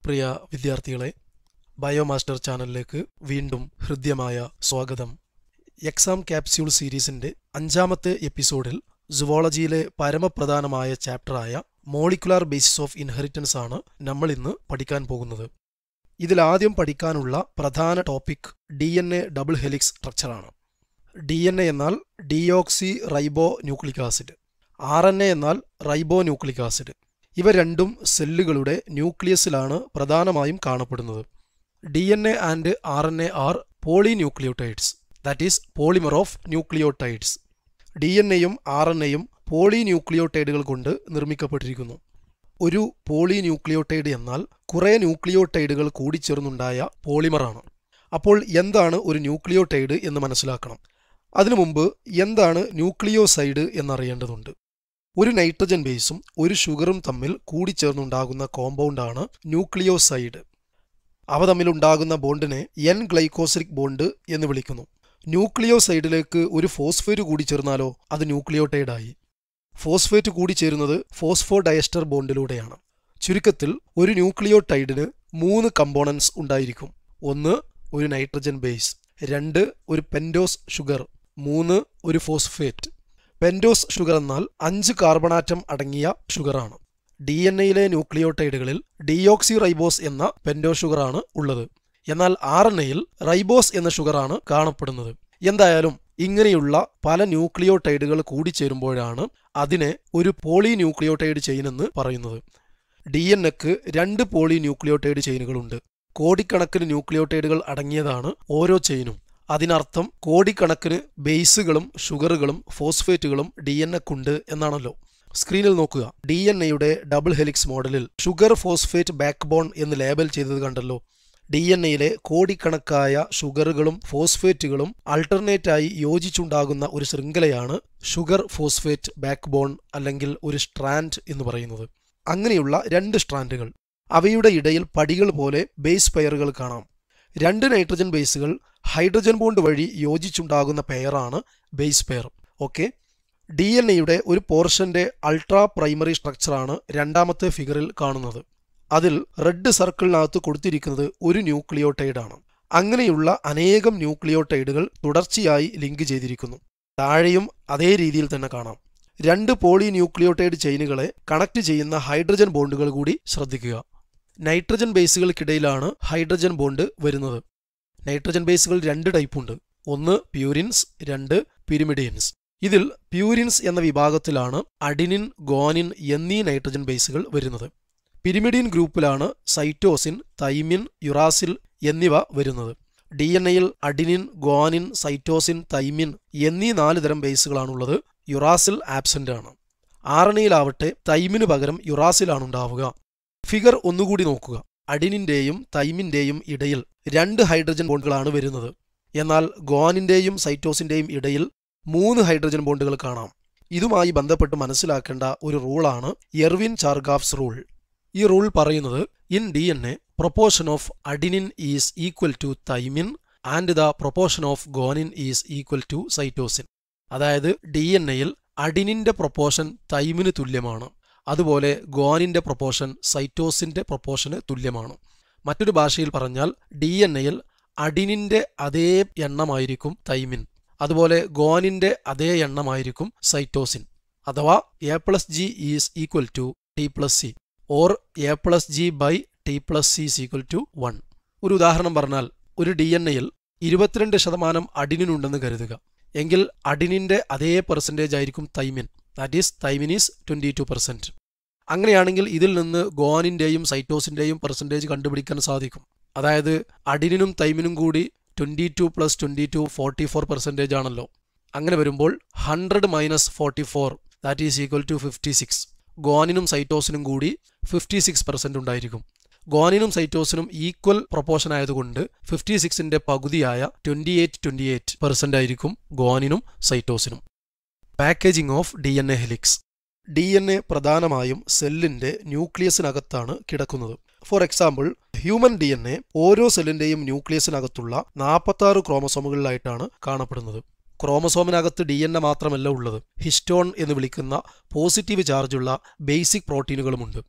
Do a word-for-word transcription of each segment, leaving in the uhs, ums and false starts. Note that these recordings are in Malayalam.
പ്രിയ വിദ്യാർത്ഥികളെ, ബയോമാസ്റ്റർ ചാനലിലേക്ക് വീണ്ടും ഹൃദ്യമായ സ്വാഗതം. എക്സാം ക്യാപ്സ്യൂൾ സീരീസിന്റെ അഞ്ചാമത്തെ എപ്പിസോഡിൽ സുവോളജിയിലെ പരമപ്രധാനമായ ചാപ്റ്ററായ മോളിക്കുലാർ ബേസിസ് ഓഫ് ഇൻഹെറിറ്റൻസ് ആണ് നമ്മൾ ഇന്ന് പഠിക്കാൻ പോകുന്നത്. ഇതിലാദ്യം പഠിക്കാനുള്ള പ്രധാന topic D N A double helix സ്ട്രക്ചറാണ്. ഡി എൻ എ എന്നാൽ deoxyribonucleic acid, R N A എന്നാൽ റൈബോ ന്യൂക്ലിക് ആസിഡ്. ഇവ രണ്ടും സെല്ലുകളുടെ ന്യൂക്ലിയസിലാണ് പ്രധാനമായും കാണപ്പെടുന്നത്. D N A and R N A are polynucleotides, that is polymer of nucleotides. D N എയും ആർ എൻ എയും പോളിന്യൂക്ലിയോടൈഡുകൾ കൊണ്ട് നിർമ്മിക്കപ്പെട്ടിരിക്കുന്നു. ഒരു പോളിന്യൂക്ലിയോടൈഡ് എന്നാൽ കുറേ ന്യൂക്ലിയോടൈഡുകൾ കൂടിച്ചേർന്നുണ്ടായ പോളിമറാണ്. അപ്പോൾ എന്താണ് ഒരു ന്യൂക്ലിയോടൈഡ് എന്ന് മനസ്സിലാക്കണം. അതിനു മുമ്പ് എന്താണ് ന്യൂക്ലിയോസൈഡ് എന്നറിയേണ്ടതുണ്ട്. ഒരു നൈട്രജൻ ബേസും ഒരു ഷുഗറും തമ്മിൽ കൂടിച്ചേർന്നുണ്ടാകുന്ന കോമ്പൗണ്ടാണ് ന്യൂക്ലിയോസൈഡ്. അവ തമ്മിലുണ്ടാകുന്ന ബോണ്ടിനെ എൻ ഗ്ലൈക്കോസിലിക് ബോണ്ട് എന്ന് വിളിക്കുന്നു. ന്യൂക്ലിയോസൈഡിലേക്ക് ഒരു ഫോസ്ഫേറ്റ് കൂടി ചേർന്നാലോ അത് ന്യൂക്ലിയോടൈഡായി. ഫോസ്ഫേറ്റ് കൂടി ചേരുന്നത് ഫോസ്ഫോഡയസ്റ്റർ ബോണ്ടിലൂടെയാണ്. ചുരുക്കത്തിൽ ഒരു ന്യൂക്ലിയോടൈഡിന് മൂന്ന് കമ്പോണൻസ് ഉണ്ടായിരിക്കും. ഒന്ന് ഒരു നൈട്രജൻ ബേസ്, രണ്ട് ഒരു പെൻറ്റോസ് ഷുഗർ, മൂന്ന് ഒരു ഫോസ്ഫേറ്റ്. പെൻറ്റോസ് ഷുഗർ എന്നാൽ അഞ്ച് കാർബണാറ്റം അടങ്ങിയ ഷുഗറാണ്. ഡി എൻ എയിലെ ന്യൂക്ലിയോടൈഡുകളിൽ ഡിയോക്സി റൈബോസ് എന്ന പെൻറ്റോസ് ഷുഗറാണ് ഉള്ളത്. എന്നാൽ ആർ എൻ എയിൽ റൈബോസ് എന്ന ഷുഗറാണ് കാണപ്പെടുന്നത്. എന്തായാലും ഇങ്ങനെയുള്ള പല ന്യൂക്ലിയോടൈഡുകൾ കൂടിച്ചേരുമ്പോഴാണ് അതിനെ ഒരു പോളി ന്യൂക്ലിയോടൈഡ് ചെയിൻ എന്ന് പറയുന്നത്. ഡി എൻ എക്ക് രണ്ട് പോളി ന്യൂക്ലിയോടൈഡ് ചെയിനുകളുണ്ട്. കോടിക്കണക്കിന് ന്യൂക്ലിയോടൈഡുകൾ അടങ്ങിയതാണ് ഓരോ ചെയിനും. അതിനർത്ഥം കോടിക്കണക്കിന് ബേസുകളും ഷുഗറുകളും ഫോസ്ഫേറ്റുകളും ഡി എൻ എക്കുണ്ട് എന്നാണല്ലോ. സ്ക്രീനിൽ നോക്കുക. ഡി എൻ എയുടെ ഡബിൾ ഹെലിക്സ് മോഡലിൽ ഷുഗർ ഫോസ്ഫേറ്റ് ബാക്ക് ബോൺ എന്ന് ലേബൽ ചെയ്തത് കണ്ടല്ലോ. ഡി എൻ എയിലെ കോടിക്കണക്കായ ഷുഗറുകളും ഫോസ്ഫേറ്റുകളും ആൾട്ടർനേറ്റായി യോജിച്ചുണ്ടാകുന്ന ഒരു ശൃംഖലയാണ് ഷുഗർ ഫോസ്ഫേറ്റ് ബാക്ക് ബോൺ അല്ലെങ്കിൽ ഒരു സ്ട്രാൻഡ് എന്ന് പറയുന്നത്. അങ്ങനെയുള്ള രണ്ട് സ്ട്രാൻഡുകൾ, അവയുടെ ഇടയിൽ പടികൾ പോലെ ബേസ് പെയറുകൾ കാണാം. രണ്ട് നൈട്രജൻ ബേസുകൾ ഹൈഡ്രജൻ ബോണ്ട് വഴി യോജിച്ചുണ്ടാകുന്ന പെയറാണ് base pair. Okay, D N എയുടെ ഒരു പോർഷന്റെ അൾട്രാ പ്രൈമറി സ്ട്രക്ചറാണ് രണ്ടാമത്തെ ഫിഗറിൽ കാണുന്നത്. അതിൽ റെഡ് സർക്കിളിനകത്ത് കൊടുത്തിരിക്കുന്നത് ഒരു ന്യൂക്ലിയോടൈഡാണ്. അങ്ങനെയുള്ള അനേകം ന്യൂക്ലിയോടൈഡുകൾ തുടർച്ചയായി ലിങ്ക് ചെയ്തിരിക്കുന്നു. താഴെയും അതേ രീതിയിൽ തന്നെ കാണാം. രണ്ട് പോളി ന്യൂക്ലിയോടൈഡ് ചെയിനുകളെ കണക്ട് ചെയ്യുന്ന ഹൈഡ്രജൻ ബോണ്ടുകൾ കൂടി ശ്രദ്ധിക്കുക. നൈട്രജൻ ബേസുകൾക്കിടയിലാണ് ഹൈഡ്രജൻ ബോണ്ട് വരുന്നത്. നൈട്രജൻ ബേസുകൾ രണ്ട് ടൈപ്പുണ്ട്. ഒന്ന് പ്യൂരിൻസ്, രണ്ട് പിരിമിഡിയൻസ്. ഇതിൽ പ്യൂരിൻസ് എന്ന വിഭാഗത്തിലാണ് അഡിനിൻ, ഗോനിൻ എന്നീ നൈട്രജൻ ബേസുകൾ വരുന്നത്. പിരിമിഡിൻ ഗ്രൂപ്പിലാണ് സൈറ്റോസിൻ, തൈമിൻ, യുറാസിൽ എന്നിവ വരുന്നത്. ഡി എൻ എയിൽ അഡിനിൻ, ഗോനിൻ, സൈറ്റോസിൻ, തൈമിൻ എന്നീ നാല് തരം ബേസുകളാണുള്ളത്. യുറാസിൽ ആബ്സെന്റ് ആണ്. ആർ എൻ എയിലാവട്ടെ തൈമിന് പകരം യുറാസിലാണ് ഉണ്ടാവുക. ഫിഗർ ഒന്നുകൂടി നോക്കുക. അഡിനിന്റെയും തൈമിന്റെയും ഇടയിൽ രണ്ട് ഹൈഡ്രജൻ ബോണ്ടുകളാണ് വരുന്നത്. എന്നാൽ ഗോനിന്റെയും സൈറ്റോസിന്റെയും ഇടയിൽ മൂന്ന് ഹൈഡ്രജൻ ബോണ്ടുകൾ കാണാം. ഇതുമായി ബന്ധപ്പെട്ട് മനസ്സിലാക്കേണ്ട ഒരു റൂളാണ് എർവിൻ ചാർഗാഫ്സ് റൂൾ. ഈ റൂൾ പറയുന്നത് in D N A proportion of adenine is equal to thymine and the proportion of guanine is equal to cytosine. അതായത് ഡി എൻ എയിൽ അഡിനിന്റെ പ്രൊപ്പോർഷൻ തൈമിന് തുല്യമാണ്, അതുപോലെ ഗോനിന്റെ പ്രൊപ്പോർഷൻ സൈറ്റോസിന്റെ പ്രൊപ്പോർഷന് തുല്യമാണ്. മറ്റൊരു ഭാഷയിൽ പറഞ്ഞാൽ ഡി എൻ എയിൽ അഡിനിന്റെ അതേ എണ്ണമായിരിക്കും തൈമിൻ, അതുപോലെ ഗോനിന്റെ അതേ എണ്ണമായിരിക്കും സൈറ്റോസിൻ. അഥവാ A plus G is equal to T plus C or A plus G by T plus C is equal to one. ഒരു ഉദാഹരണം പറഞ്ഞാൽ ഒരു ഡി എൻ എയിൽ ഇരുപത്തിരണ്ട് ശതമാനം അഡിനിനുണ്ടെന്ന് കരുതുക. എങ്കിൽ അഡിനിന്റെ അതേ പെർസെൻറ്റേജ് ആയിരിക്കും thymine, that is thymine is twenty two percent. അങ്ങനെയാണെങ്കിൽ ഇതിൽ നിന്ന് ഗോനിന്റെയും സൈറ്റോസിന്റെയും പെർസെൻറ്റേജ് കണ്ടുപിടിക്കാൻ സാധിക്കും. അതായത് അഡിനിനും തൈമിനും കൂടി twenty two plus twenty two forty four percentage ആണല്ലോ. അങ്ങനെ വരുമ്പോൾ hundred minus forty four that is equal to fifty six. ഗോനിനും സൈറ്റോസിനും കൂടി ഫിഫ്റ്റി സിക്സ് പെർസെന്റ് ഉണ്ടായിരിക്കും. ഗോനിനും സൈറ്റോസിനും ഈക്വൽ പ്രൊപ്പോർഷൻ ആയതുകൊണ്ട് ഫിഫ്റ്റി സിക്സിന്റെ പകുതിയായ twenty eight twenty eight percent ആയിരിക്കും ഗോനിനും സൈറ്റോസിനും. Packaging of D N A helix. D N A പ്രധാനമായും സെല്ലിന്റെ ന്യൂക്ലിയസിനകത്താണ് കിടക്കുന്നത്. For example, human D N A ഓരോ സെല്ലിന്റെയും ന്യൂക്ലിയസിനകത്തുള്ള നാൽപ്പത്തി ആറ് ക്രോമസോമുകളിലായിട്ടാണ് കാണപ്പെടുന്നത്. ക്രോമസോമിനകത്ത് ഡി എൻ എ മാത്രമല്ല ഉള്ളത്, ഹിസ്റ്റോൺ എന്ന് വിളിക്കുന്ന പോസിറ്റീവ് ചാർജുള്ള ബേസിക് പ്രോട്ടീനുകളുമുണ്ട്.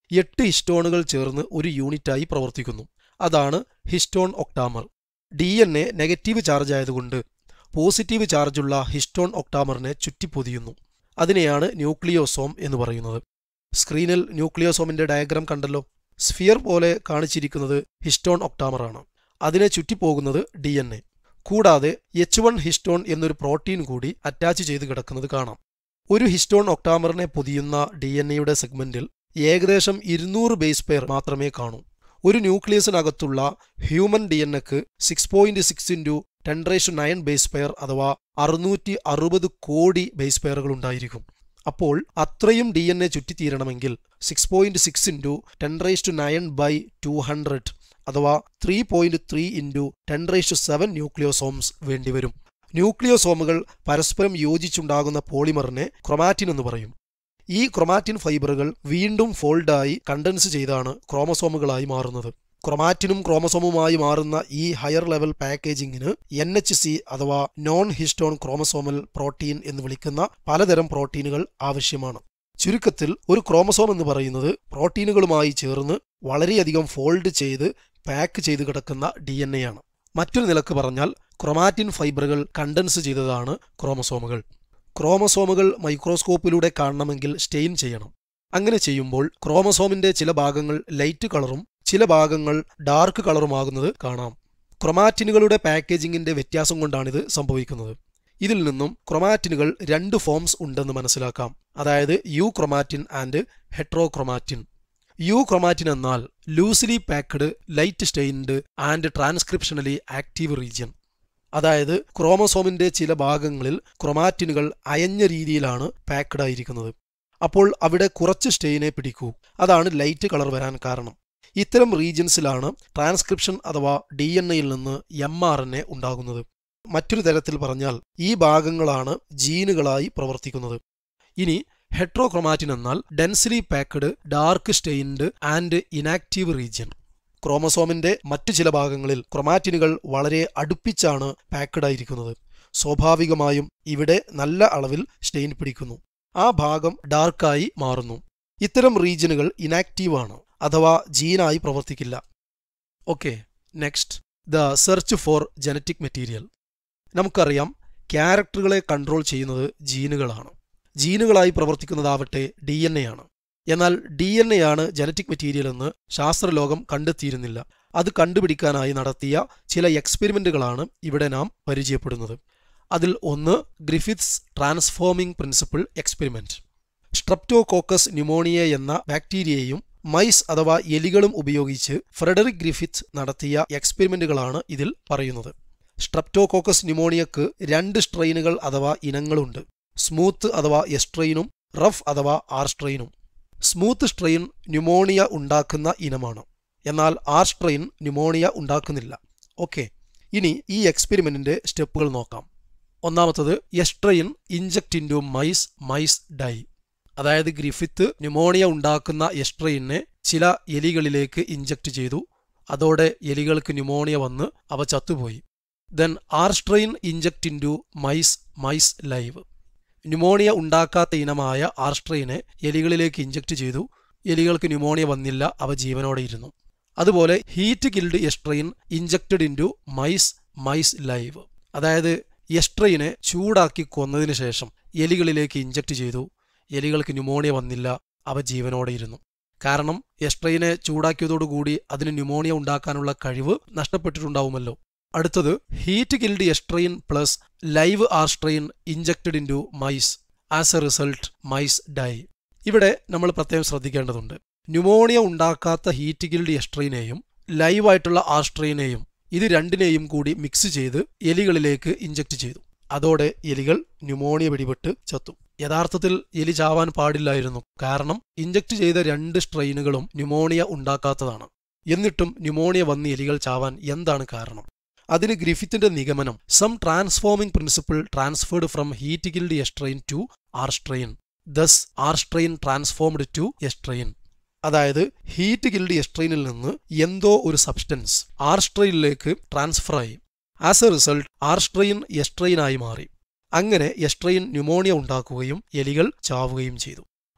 എട്ട് ഹിസ്റ്റോണുകൾ ചേർന്ന് ഒരു യൂണിറ്റായി പ്രവർത്തിക്കുന്നു. അതാണ് histone octamer. D N A negative charge ആയതുകൊണ്ട് പോസിറ്റീവ് ചാർജുള്ള ഹിസ്റ്റോൺ ഒക്ടാമറിനെ ചുറ്റിപ്പൊതിയുന്നു. അതിനെയാണ് ന്യൂക്ലിയോസോം എന്ന് പറയുന്നത്. സ്ക്രീനിൽ ന്യൂക്ലിയോസോമിന്റെ ഡയഗ്രാം കണ്ടല്ലോ. സ്ഫിയർ പോലെ കാണിച്ചിരിക്കുന്നത് ഹിസ്റ്റോൺ ഒക്ടാമറാണ്. അതിനെ ചുറ്റിപ്പോകുന്നത് ഡി എൻ എ. കൂടാതെ എച്ച് വൺ ഹിസ്റ്റോൺ എന്നൊരു പ്രോട്ടീൻ കൂടി അറ്റാച്ച് ചെയ്ത് കിടക്കുന്നത് കാണാം. ഒരു ഹിസ്റ്റോൺ ഒക്ടാമറിനെ പൊതിയുന്ന ഡി എൻ എയുടെ സെഗ്മെന്റിൽ ഏകദേശം ഇരുന്നൂറ് ബേസ് പെയർ മാത്രമേ കാണൂ. ഒരു ന്യൂക്ലിയസിനകത്തുള്ള ഹ്യൂമൻ ഡി എൻ എക്ക് six point six into ten raise to nine base pair അഥവാ അറുന്നൂറ്റി അറുപത് കോടി ബേസ് പെയറുകൾ ഉണ്ടായിരിക്കും. അപ്പോൾ അത്രയും ഡി എൻ എ ചുറ്റിത്തീരണമെങ്കിൽ six point six into ten raise to nine by two hundred അഥവാ three point three into ten raise to seven nucleosomes വേണ്ടിവരും. ന്യൂക്ലിയോസോമുകൾ പരസ്പരം യോജിച്ചുണ്ടാകുന്ന പോളിമറിനെ ക്രൊമാറ്റിൻ എന്ന് പറയും. ഈ ക്രൊമാറ്റിൻ ഫൈബറുകൾ വീണ്ടും ഫോൾഡായി കണ്ടൻസ് ചെയ്താണ് ക്രോമസോമുകളായി മാറുന്നത്. ക്രൊമാറ്റിനും ക്രോമസോമുമായി മാറുന്ന ഈ ഹയർ ലെവൽ പാക്കേജിങ്ങിന് എൻ എച്ച് സി അഥവാ നോൺ ഹിസ്റ്റോൺ ക്രോമസോമൽ പ്രോട്ടീൻ എന്ന് വിളിക്കുന്ന പലതരം പ്രോട്ടീനുകൾ ആവശ്യമാണ്. ചുരുക്കത്തിൽ ഒരു ക്രോമസോം എന്ന് പറയുന്നത് പ്രോട്ടീനുകളുമായി ചേർന്ന് വളരെയധികം ഫോൾഡ് ചെയ്ത് പാക്ക് ചെയ്ത് കിടക്കുന്ന ഡി എൻ എ ആണ്. മറ്റൊരു നിലക്ക് പറഞ്ഞാൽ ക്രൊമാറ്റിൻ ഫൈബറുകൾ കണ്ടൻസ് ചെയ്തതാണ് ക്രോമസോമുകൾ. ക്രോമസോമുകൾ മൈക്രോസ്കോപ്പിലൂടെ കാണണമെങ്കിൽ സ്റ്റെയിൻ ചെയ്യണം. അങ്ങനെ ചെയ്യുമ്പോൾ ക്രോമസോമിന്റെ ചില ഭാഗങ്ങൾ ലൈറ്റ് കളറും ചില ഭാഗങ്ങൾ ഡാർക്ക് കളറുമാകുന്നത് കാണാം. ക്രൊമാറ്റിനുകളുടെ പാക്കേജിങ്ങിന്റെ വ്യത്യാസം കൊണ്ടാണിത് സംഭവിക്കുന്നത്. ഇതിൽ നിന്നും ക്രൊമാറ്റിനുകൾ രണ്ട് ഫോംസ് ഉണ്ടെന്ന് മനസ്സിലാക്കാം. അതായത് euchromatin and heterochromatin. Euchromatin എന്നാൽ loosely packed light stained and transcriptionally active region. അതായത് ക്രോമസോമിന്റെ ചില ഭാഗങ്ങളിൽ ക്രൊമാറ്റിനുകൾ അയഞ്ഞ രീതിയിലാണ് പാക്ക്ഡ് ആയിരിക്കുന്നത്. അപ്പോൾ അവിടെ കുറച്ച് സ്റ്റെയിനെ പിടിക്കൂ. അതാണ് ലൈറ്റ് കളർ വരാൻ കാരണം. ഇത്തരം റീജിയൻസിലാണ് ട്രാൻസ്ക്രിപ്ഷൻ അഥവാ ഡി എൻ എയിൽ നിന്ന് എം ആർ എൻ എ ഉണ്ടാകുന്നത്. മറ്റൊരു തരത്തിൽ പറഞ്ഞാൽ ഈ ഭാഗങ്ങളാണ് ജീനുകളായി പ്രവർത്തിക്കുന്നത്. ഇനി ഹെട്രോക്രൊമാറ്റിൻ എന്നാൽ densely packed dark stained and inactive region. ക്രോമസോമിന്റെ മറ്റു ചില ഭാഗങ്ങളിൽ ക്രൊമാറ്റിനുകൾ വളരെ അടുപ്പിച്ചാണ് പാക്ക്ഡ് ആയിരിക്കുന്നത്. സ്വാഭാവികമായും ഇവിടെ നല്ല അളവിൽ സ്റ്റെയിൻ പിടിക്കുന്നു. ആ ഭാഗം ഡാർക്കായി മാറുന്നു. ഇത്തരം റീജിയനുകൾ ഇനാക്റ്റീവ് ആണ്, അഥവാ ജീനായി പ്രവർത്തിക്കില്ല. Okay, next the search for genetic material. നമുക്കറിയാം ക്യാരക്ടറുകളെ കൺട്രോൾ ചെയ്യുന്നത് ജീനുകളാണ്. ജീനുകളായി പ്രവർത്തിക്കുന്നതാവട്ടെ ഡി എൻ എ ആണ്. എന്നാൽ ഡി എൻ എ ആണ് ജനറ്റിക് മെറ്റീരിയൽ എന്ന് ശാസ്ത്രലോകം കണ്ടെത്തിയിരുന്നില്ല. അത് കണ്ടുപിടിക്കാനായി നടത്തിയ ചില എക്സ്പെരിമെന്റുകളാണ് ഇവിടെ നാം പരിചയപ്പെടുന്നത്. അതിൽ ഒന്ന് Griffith's transforming principle experiment. Streptococcus pneumoniae എന്ന ബാക്ടീരിയയും മൈസ് അഥവാ എലികളും ഉപയോഗിച്ച് ഫ്രെഡറിക് ഗ്രിഫിത്ത് നടത്തിയ എക്സ്പെരിമെന്റുകളാണ് ഇതിൽ പറയുന്നത്. സ്ട്രെപ്റ്റോകോക്കസ് ന്യൂമോണിയക്ക് രണ്ട് സ്ട്രെയിനുകൾ അഥവാ ഇനങ്ങളുണ്ട്. സ്മൂത്ത് അഥവാ എസ് സ്ട്രെയിനും റഫ് അഥവാ ആർ സ്ട്രെയിനും. സ്മൂത്ത് സ്ട്രെയിൻ ന്യൂമോണിയ ഉണ്ടാക്കുന്ന ഇനമാണ്. എന്നാൽ ആർ സ്ട്രെയിൻ ന്യൂമോണിയ ഉണ്ടാക്കുന്നില്ല. ഓക്കെ, ഇനി ഈ എക്സ്പെരിമെന്റിന്റെ സ്റ്റെപ്പുകൾ നോക്കാം. ഒന്നാമത്തത് S strain inject into mice mice die. അതായത് ഗ്രിഫിത്ത് ന്യൂമോണിയ ഉണ്ടാക്കുന്ന എസ് സ്ട്രെയിനെ ചില എലികളിലേക്ക് ഇഞ്ചക്ട് ചെയ്തു. അതോടെ എലികൾക്ക് ന്യൂമോണിയ വന്ന് അവ ചത്തുപോയി. Then R strain inject into mice mice live. Pneumonia ഉണ്ടാക്കാത്ത ഇനമായ ആർ സ്ട്രെയിനെ എലികളിലേക്ക് ഇഞ്ചക്ട് ചെയ്തു. എലികൾക്ക് ന്യൂമോണിയ വന്നില്ല, അവ ജീവനോടെ ഇരുന്നു. അതുപോലെ heat killed S strain injected into mice mice live. അതായത് എസ് സ്ട്രെയിനെ ചൂടാക്കി കൊന്നതിന് ശേഷം എലികളിലേക്ക് ഇഞ്ചക്ട് ചെയ്തു. എലികൾക്ക് ന്യൂമോണിയ വന്നില്ല, അവ ജീവനോടെ ഇരുന്നു. കാരണം എസ് സ്ട്രെയിനെ ചൂടാക്കിയതോടുകൂടി അതിന് ന്യൂമോണിയ ഉണ്ടാക്കാനുള്ള കഴിവ് നഷ്ടപ്പെട്ടിട്ടുണ്ടാവുമല്ലോ. അടുത്തത് heat killed S strain plus live R strain injected into mice. As a result mice die. ഇവിടെ നമ്മൾ പ്രത്യേകം ശ്രദ്ധിക്കേണ്ടതുണ്ട്. ന്യൂമോണിയ ഉണ്ടാക്കാത്ത ഹീറ്റ് കിൽഡ് എസ് സ്ട്രെയിനെയും ലൈവായിട്ടുള്ള ആർ സ്ട്രെയിനെയും ഇത് രണ്ടിനെയും കൂടി മിക്സ് ചെയ്ത് എലികളിലേക്ക് ഇഞ്ചക്ട് ചെയ്തു. അതോടെ എലികൾ ന്യൂമോണിയ പിടിപെട്ട് ചത്തു. യഥാർത്ഥത്തിൽ എലി ചാവാൻ പാടില്ലായിരുന്നു. കാരണം ഇഞ്ചക്ട് ചെയ്ത രണ്ട് സ്ട്രെയിനുകളും ന്യൂമോണിയ ഉണ്ടാക്കാത്തതാണ്. എന്നിട്ടും ന്യൂമോണിയ വന്ന് എലികൾ ചാവാൻ എന്താണ് കാരണം? അതിന് ഗ്രിഫിത്തിന്റെ നിഗമനം some transforming principle transferred from heat killed S strain to R strain. Thus R strain transformed to S strain. അതായത് ഹീറ്റ് കിൽഡ് എസ് സ്ട്രെയിനിൽ നിന്ന് എന്തോ ഒരു സബ്സ്റ്റൻസ് ആർ സ്ട്രെയിനിലേക്ക് ട്രാൻസ്ഫർ ആയി. As a result R strain S സ്ട്രെയിനായി മാറി. അങ്ങനെ എസ് സ്ട്രെയിൻ ന്യൂമോണിയ ഉണ്ടാക്കുകയും എലികൾ ചാവുകയും ചെയ്തു.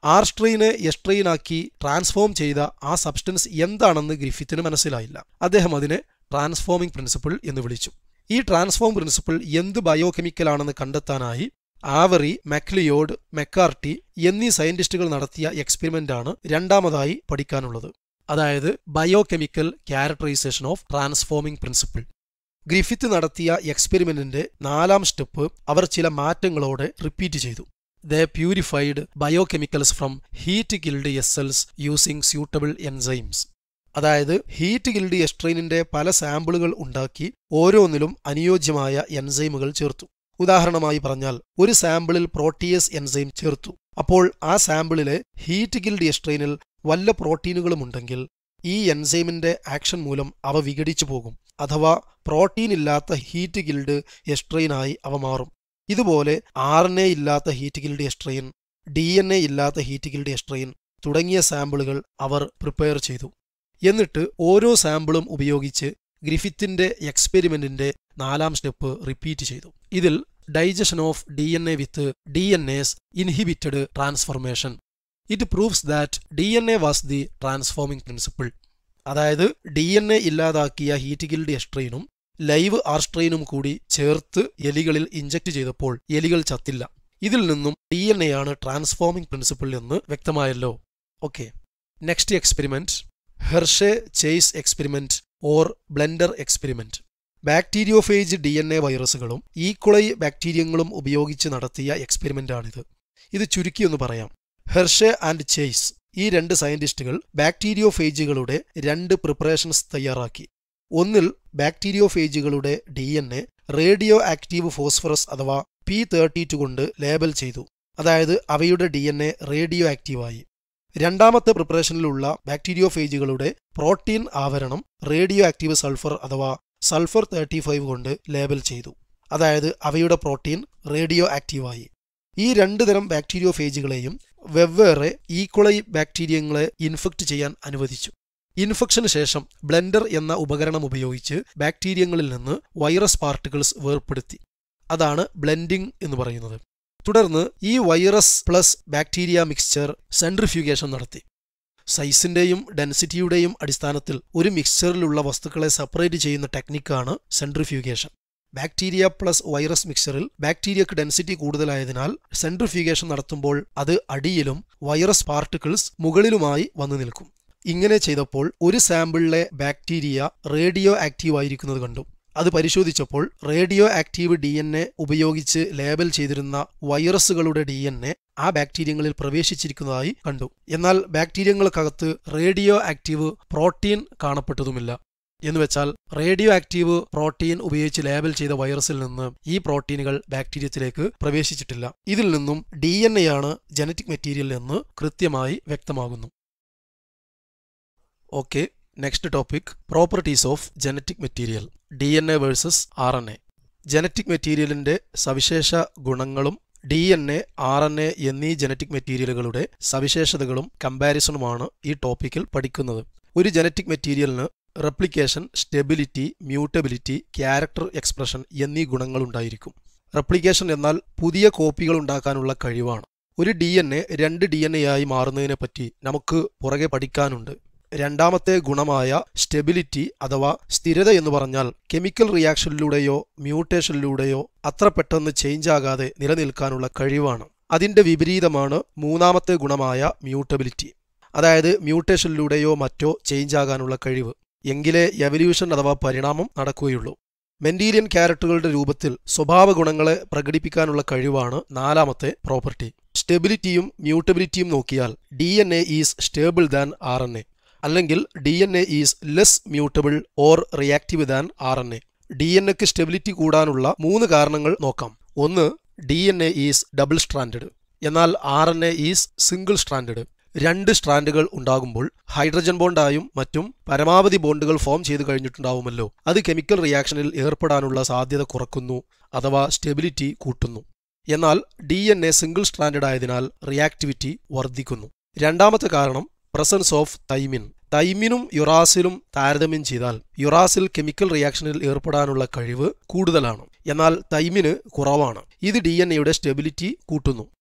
ആർ സ്ട്രെയിനെ എസ് സ്ട്രെയിനാക്കി ട്രാൻസ്ഫോം ചെയ്ത ആ സബ്സ്റ്റൻസ് എന്താണെന്ന് ഗ്രിഫിത്തിന് മനസ്സിലായില്ല. അദ്ദേഹം അതിനെ ട്രാൻസ്ഫോമിംഗ് പ്രിൻസിപ്പിൾ എന്ന് വിളിച്ചു. ഈ ട്രാൻസ്ഫോം പ്രിൻസിപ്പിൾ എന്ത് ബയോകെമിക്കലാണെന്ന് കണ്ടെത്താനായി ആവറി, മക്ലിയോഡ്, മെക്കാർട്ടി എന്നീ സയന്റിസ്റ്റുകൾ നടത്തിയ എക്സ്പെരിമെന്റാണ് രണ്ടാമതായി പഠിക്കാനുള്ളത്. അതായത് biochemical characterization of transforming principle. Griffith നടത്തിയ എക്സ്പെരിമെന്റിന്റെ നാലാം സ്റ്റെപ്പ് അവർ ചില മാറ്റങ്ങളോടെ റിപ്പീറ്റ് ചെയ്തു. They purified biochemicals from heat-killed S cells using suitable enzymes. അതായത് ഹീറ്റ് ഗിൽഡ് എസ്ട്രെയിനിന്റെ പല സാമ്പിളുകൾ ഉണ്ടാക്കി ഓരോന്നിലും അനുയോജ്യമായ എൻസൈമുകൾ ചേർത്തു. ഉദാഹരണമായി പറഞ്ഞാൽ ഒരു സാമ്പിളിൽ പ്രോട്ടിയേസ് എൻസൈം ചേർത്തു. അപ്പോൾ ആ സാമ്പിളിലെ ഹീറ്റ് ഗിൽഡ് എസ്ട്രെയിനിൽ വല്ല പ്രോട്ടീനുകളും ഉണ്ടെങ്കിൽ ഈ എൻസൈമിന്റെ ആക്ഷൻ മൂലം അവ വിഘടിച്ചു പോകും, അഥവാ പ്രോട്ടീൻ ഇല്ലാത്ത ഹീറ്റ് ഗിൽഡ് എസ്ട്രെയിനായി അവ മാറും. ഇതുപോലെ ആർ എൻ എ ഇല്ലാത്ത heat killed S strain, D N A ഇല്ലാത്ത ഹീറ്റ് ഗിൽഡ് എസ്ട്രെയിൻ തുടങ്ങിയ സാമ്പിളുകൾ അവർ പ്രിപ്പയർ ചെയ്തു. എന്നിട്ട് ഓരോ സാമ്പിളും ഉപയോഗിച്ച് ഗ്രിഫിത്തിന്റെ എക്സ്പെരിമെന്റിന്റെ നാലാം സ്റ്റെപ്പ് റിപ്പീറ്റ് ചെയ്തു. ഇതിൽ digestion of D N A with DNase inhibited transformation. It proves that D N A was the transforming principle. അതായത് ഡി എൻ എ ഇല്ലാതാക്കിയ ഹീറ്റ് ഗിൽഡ് എസ്ട്രെയിനും ലൈവ് ആർ സ്ട്രെയിനും കൂടി ചേർത്ത് എലികളിൽ ഇഞ്ചക്ട് ചെയ്തപ്പോൾ എലികൾ ചത്തില്ല. ഇതിൽ നിന്നും ഡി എൻ എ ആണ് ട്രാൻസ്ഫോമിംഗ് പ്രിൻസിപ്പിൾ എന്ന് വ്യക്തമായല്ലോ. Okay, next experiment Hershey Chase experiment or blender experiment. Bacteriophage D N A വൈറസുകളും ഈക്വളൈ ബാക്ടീരിയങ്ങളും ഉപയോഗിച്ച് നടത്തിയ എക്സ്പെരിമെന്റാണിത്. ഇത് ചുരുക്കിയൊന്ന് പറയാം. ഹെർഷെ ആൻഡ് ചേസ് ഈ രണ്ട് സയന്റിസ്റ്റുകൾ ബാക്ടീരിയോഫേജുകളുടെ രണ്ട് പ്രിപ്പറേഷൻസ് തയ്യാറാക്കി. ഒന്നിൽ ബാക്ടീരിയോഫേജുകളുടെ D N A radioactive phosphorus അഥവാ പി തേർട്ടി ടു കൊണ്ട് ലേബൽ ചെയ്തു. അതായത് അവയുടെ ഡി എൻ എ റേഡിയോ ആക്റ്റീവായി. രണ്ടാമത്തെ പ്രിപ്പറേഷനിലുള്ള ബാക്ടീരിയോഫേജുകളുടെ പ്രോട്ടീൻ ആവരണം റേഡിയോ ആക്റ്റീവ് സൾഫർ അഥവാ സൾഫർ തേർട്ടി ഫൈവ് കൊണ്ട് ലേബൽ ചെയ്തു. അതായത് അവയുടെ പ്രോട്ടീൻ റേഡിയോ ആക്റ്റീവായി. ഈ രണ്ടു തരം ബാക്ടീരിയോഫേജുകളെയും വെവ്വേറെ ഈക്വളൈ ബാക്ടീരിയങ്ങളെ ഇൻഫെക്ട് ചെയ്യാൻ അനുവദിച്ചു. ഇൻഫെക്ഷന് ശേഷം ബ്ലെൻഡർ എന്ന ഉപകരണം ഉപയോഗിച്ച് ബാക്ടീരിയങ്ങളിൽ നിന്ന് വൈറസ് പാർട്ടിക്കിൾസ് വേർപ്പെടുത്തി. അതാണ് ബ്ലെൻഡിംഗ് എന്ന് പറയുന്നത്. തുടർന്ന് ഈ virus plus bacteria mixture centrifugation നടത്തി. സൈസിന്റെയും ഡെൻസിറ്റിയുടെയും അടിസ്ഥാനത്തിൽ ഒരു മിക്സ്ചറിലുള്ള വസ്തുക്കളെ സെപ്പറേറ്റ് ചെയ്യുന്ന ടെക്നിക്കാണ് സെൻട്രിഫ്യൂഗേഷൻ. ബാക്ടീരിയ പ്ലസ് വൈറസ് മിക്സ്ചറിൽ ബാക്ടീരിയക്ക് ഡെൻസിറ്റി കൂടുതലായതിനാൽ സെൻട്രിഫ്യൂഗേഷൻ നടത്തുമ്പോൾ അത് അടിയിലും വൈറസ് പാർട്ടിക്കിൾസ് മുകളിലുമായി വന്നു നിൽക്കും. ഇങ്ങനെ ചെയ്തപ്പോൾ ഒരു സാമ്പിളിലെ ബാക്ടീരിയ റേഡിയോ ആക്റ്റീവ് ആയിരിക്കുന്നത് കണ്ടു. അത് പരിശോധിച്ചപ്പോൾ radioactive D N A ഉപയോഗിച്ച് ലേബൽ ചെയ്തിരുന്ന വൈറസുകളുടെ ഡി എൻ എ ആ ബാക്ടീരിയങ്ങളിൽ പ്രവേശിച്ചിരിക്കുന്നതായി കണ്ടു. എന്നാൽ ബാക്ടീരിയങ്ങൾക്കകത്ത് റേഡിയോ ആക്റ്റീവ് പ്രോട്ടീൻ കാണപ്പെട്ടതുമില്ല. എന്നുവെച്ചാൽ റേഡിയോ ആക്റ്റീവ് പ്രോട്ടീൻ ഉപയോഗിച്ച് ലേബൽ ചെയ്ത വൈറസിൽ നിന്ന് ഈ പ്രോട്ടീനുകൾ ബാക്ടീരിയത്തിലേക്ക് പ്രവേശിച്ചിട്ടില്ല. ഇതിൽ നിന്നും ഡി എൻ എ ആണ് ജനറ്റിക് മെറ്റീരിയൽ എന്ന് കൃത്യമായി വ്യക്തമാകുന്നു. Okay, next topic properties of genetic material. D N A versus R N A. Genetic മെറ്റീരിയലിന്റെ സവിശേഷ ഗുണങ്ങളും D N A, R N A എന്നീ ജനറ്റിക് മെറ്റീരിയലുകളുടെ സവിശേഷതകളും കമ്പാരിസണുമാണ് ഈ ടോപ്പിക്കിൽ പഠിക്കുന്നത്. ഒരു ജനറ്റിക് മെറ്റീരിയലിന് റെപ്ലിക്കേഷൻ, സ്റ്റെബിലിറ്റി, മ്യൂട്ടബിലിറ്റി, ക്യാരക്ടർ എക്സ്പ്രഷൻ എന്നീ ഗുണങ്ങളുണ്ടായിരിക്കും. റെപ്ലിക്കേഷൻ എന്നാൽ പുതിയ കോപ്പികൾ ഉണ്ടാക്കാനുള്ള കഴിവാണ്. ഒരു ഡി എൻ എ രണ്ട് ഡി എൻ എ ആയി മാറുന്നതിനെപ്പറ്റി നമുക്ക് പുറകെ പഠിക്കാനുണ്ട്. രണ്ടാമത്തെ ഗുണമായ സ്റ്റെബിലിറ്റി അഥവാ സ്ഥിരത എന്ന് പറഞ്ഞാൽ കെമിക്കൽ റിയാക്ഷനിലൂടെയോ മ്യൂട്ടേഷനിലൂടെയോ അത്ര പെട്ടെന്ന് ചേഞ്ച് ആകാതെ നിലനിൽക്കാനുള്ള കഴിവാണ്. അതിന്റെ വിപരീതമാണ് മൂന്നാമത്തെ ഗുണമായ മ്യൂട്ടബിലിറ്റി. അതായത് മ്യൂട്ടേഷനിലൂടെയോ മറ്റോ ചേഞ്ച് ആകാനുള്ള കഴിവ്. എങ്കിലേ എവല്യൂഷൻ അഥവാ പരിണാമം നടക്കുകയുള്ളൂ. മെൻഡീലിയൻ ക്യാരക്ടറുകളുടെ രൂപത്തിൽ സ്വഭാവ ഗുണങ്ങളെ പ്രകടിപ്പിക്കാനുള്ള കഴിവാണ് നാലാമത്തെ പ്രോപ്പർട്ടി. സ്റ്റെബിലിറ്റിയും മ്യൂട്ടബിലിറ്റിയും നോക്കിയാൽ D N A is stable than R N A, അല്ലെങ്കിൽ D N A is less mutable or reactive than R N A. D N എക്ക് സ്റ്റെബിലിറ്റി കൂടാനുള്ള മൂന്ന് കാരണങ്ങൾ നോക്കാം. ഒന്ന്, D N A is double stranded, എന്നാൽ R N A is single stranded. രണ്ട് സ്ട്രാൻഡുകൾ ഉണ്ടാകുമ്പോൾ ഹൈഡ്രജൻ ബോണ്ടായും മറ്റും പരമാവധി ബോണ്ടുകൾ ഫോം ചെയ്തു കഴിഞ്ഞിട്ടുണ്ടാവുമല്ലോ. അത് കെമിക്കൽ റിയാക്ഷനിൽ ഏർപ്പെടാനുള്ള സാധ്യത കുറക്കുന്നു അഥവാ സ്റ്റെബിലിറ്റി കൂട്ടുന്നു. എന്നാൽ D N A single stranded ആയതിനാൽ റിയാക്ടിവിറ്റി വർദ്ധിക്കുന്നു. രണ്ടാമത്തെ കാരണം പ്രസൻസ് ഓഫ് തൈമിൻ. തൈമിനും യുറാസിലും താരതമ്യം ചെയ്താൽ യുറാസിൽ കെമിക്കൽ റിയാക്ഷനിൽ ഏർപ്പെടാനുള്ള കഴിവ് കൂടുതലാണ്, എന്നാൽ തൈമിന് കുറവാണ്. ഇത് ഡി എൻ എയുടെ സ്റ്റെബിലിറ്റി കൂട്ടുന്നു.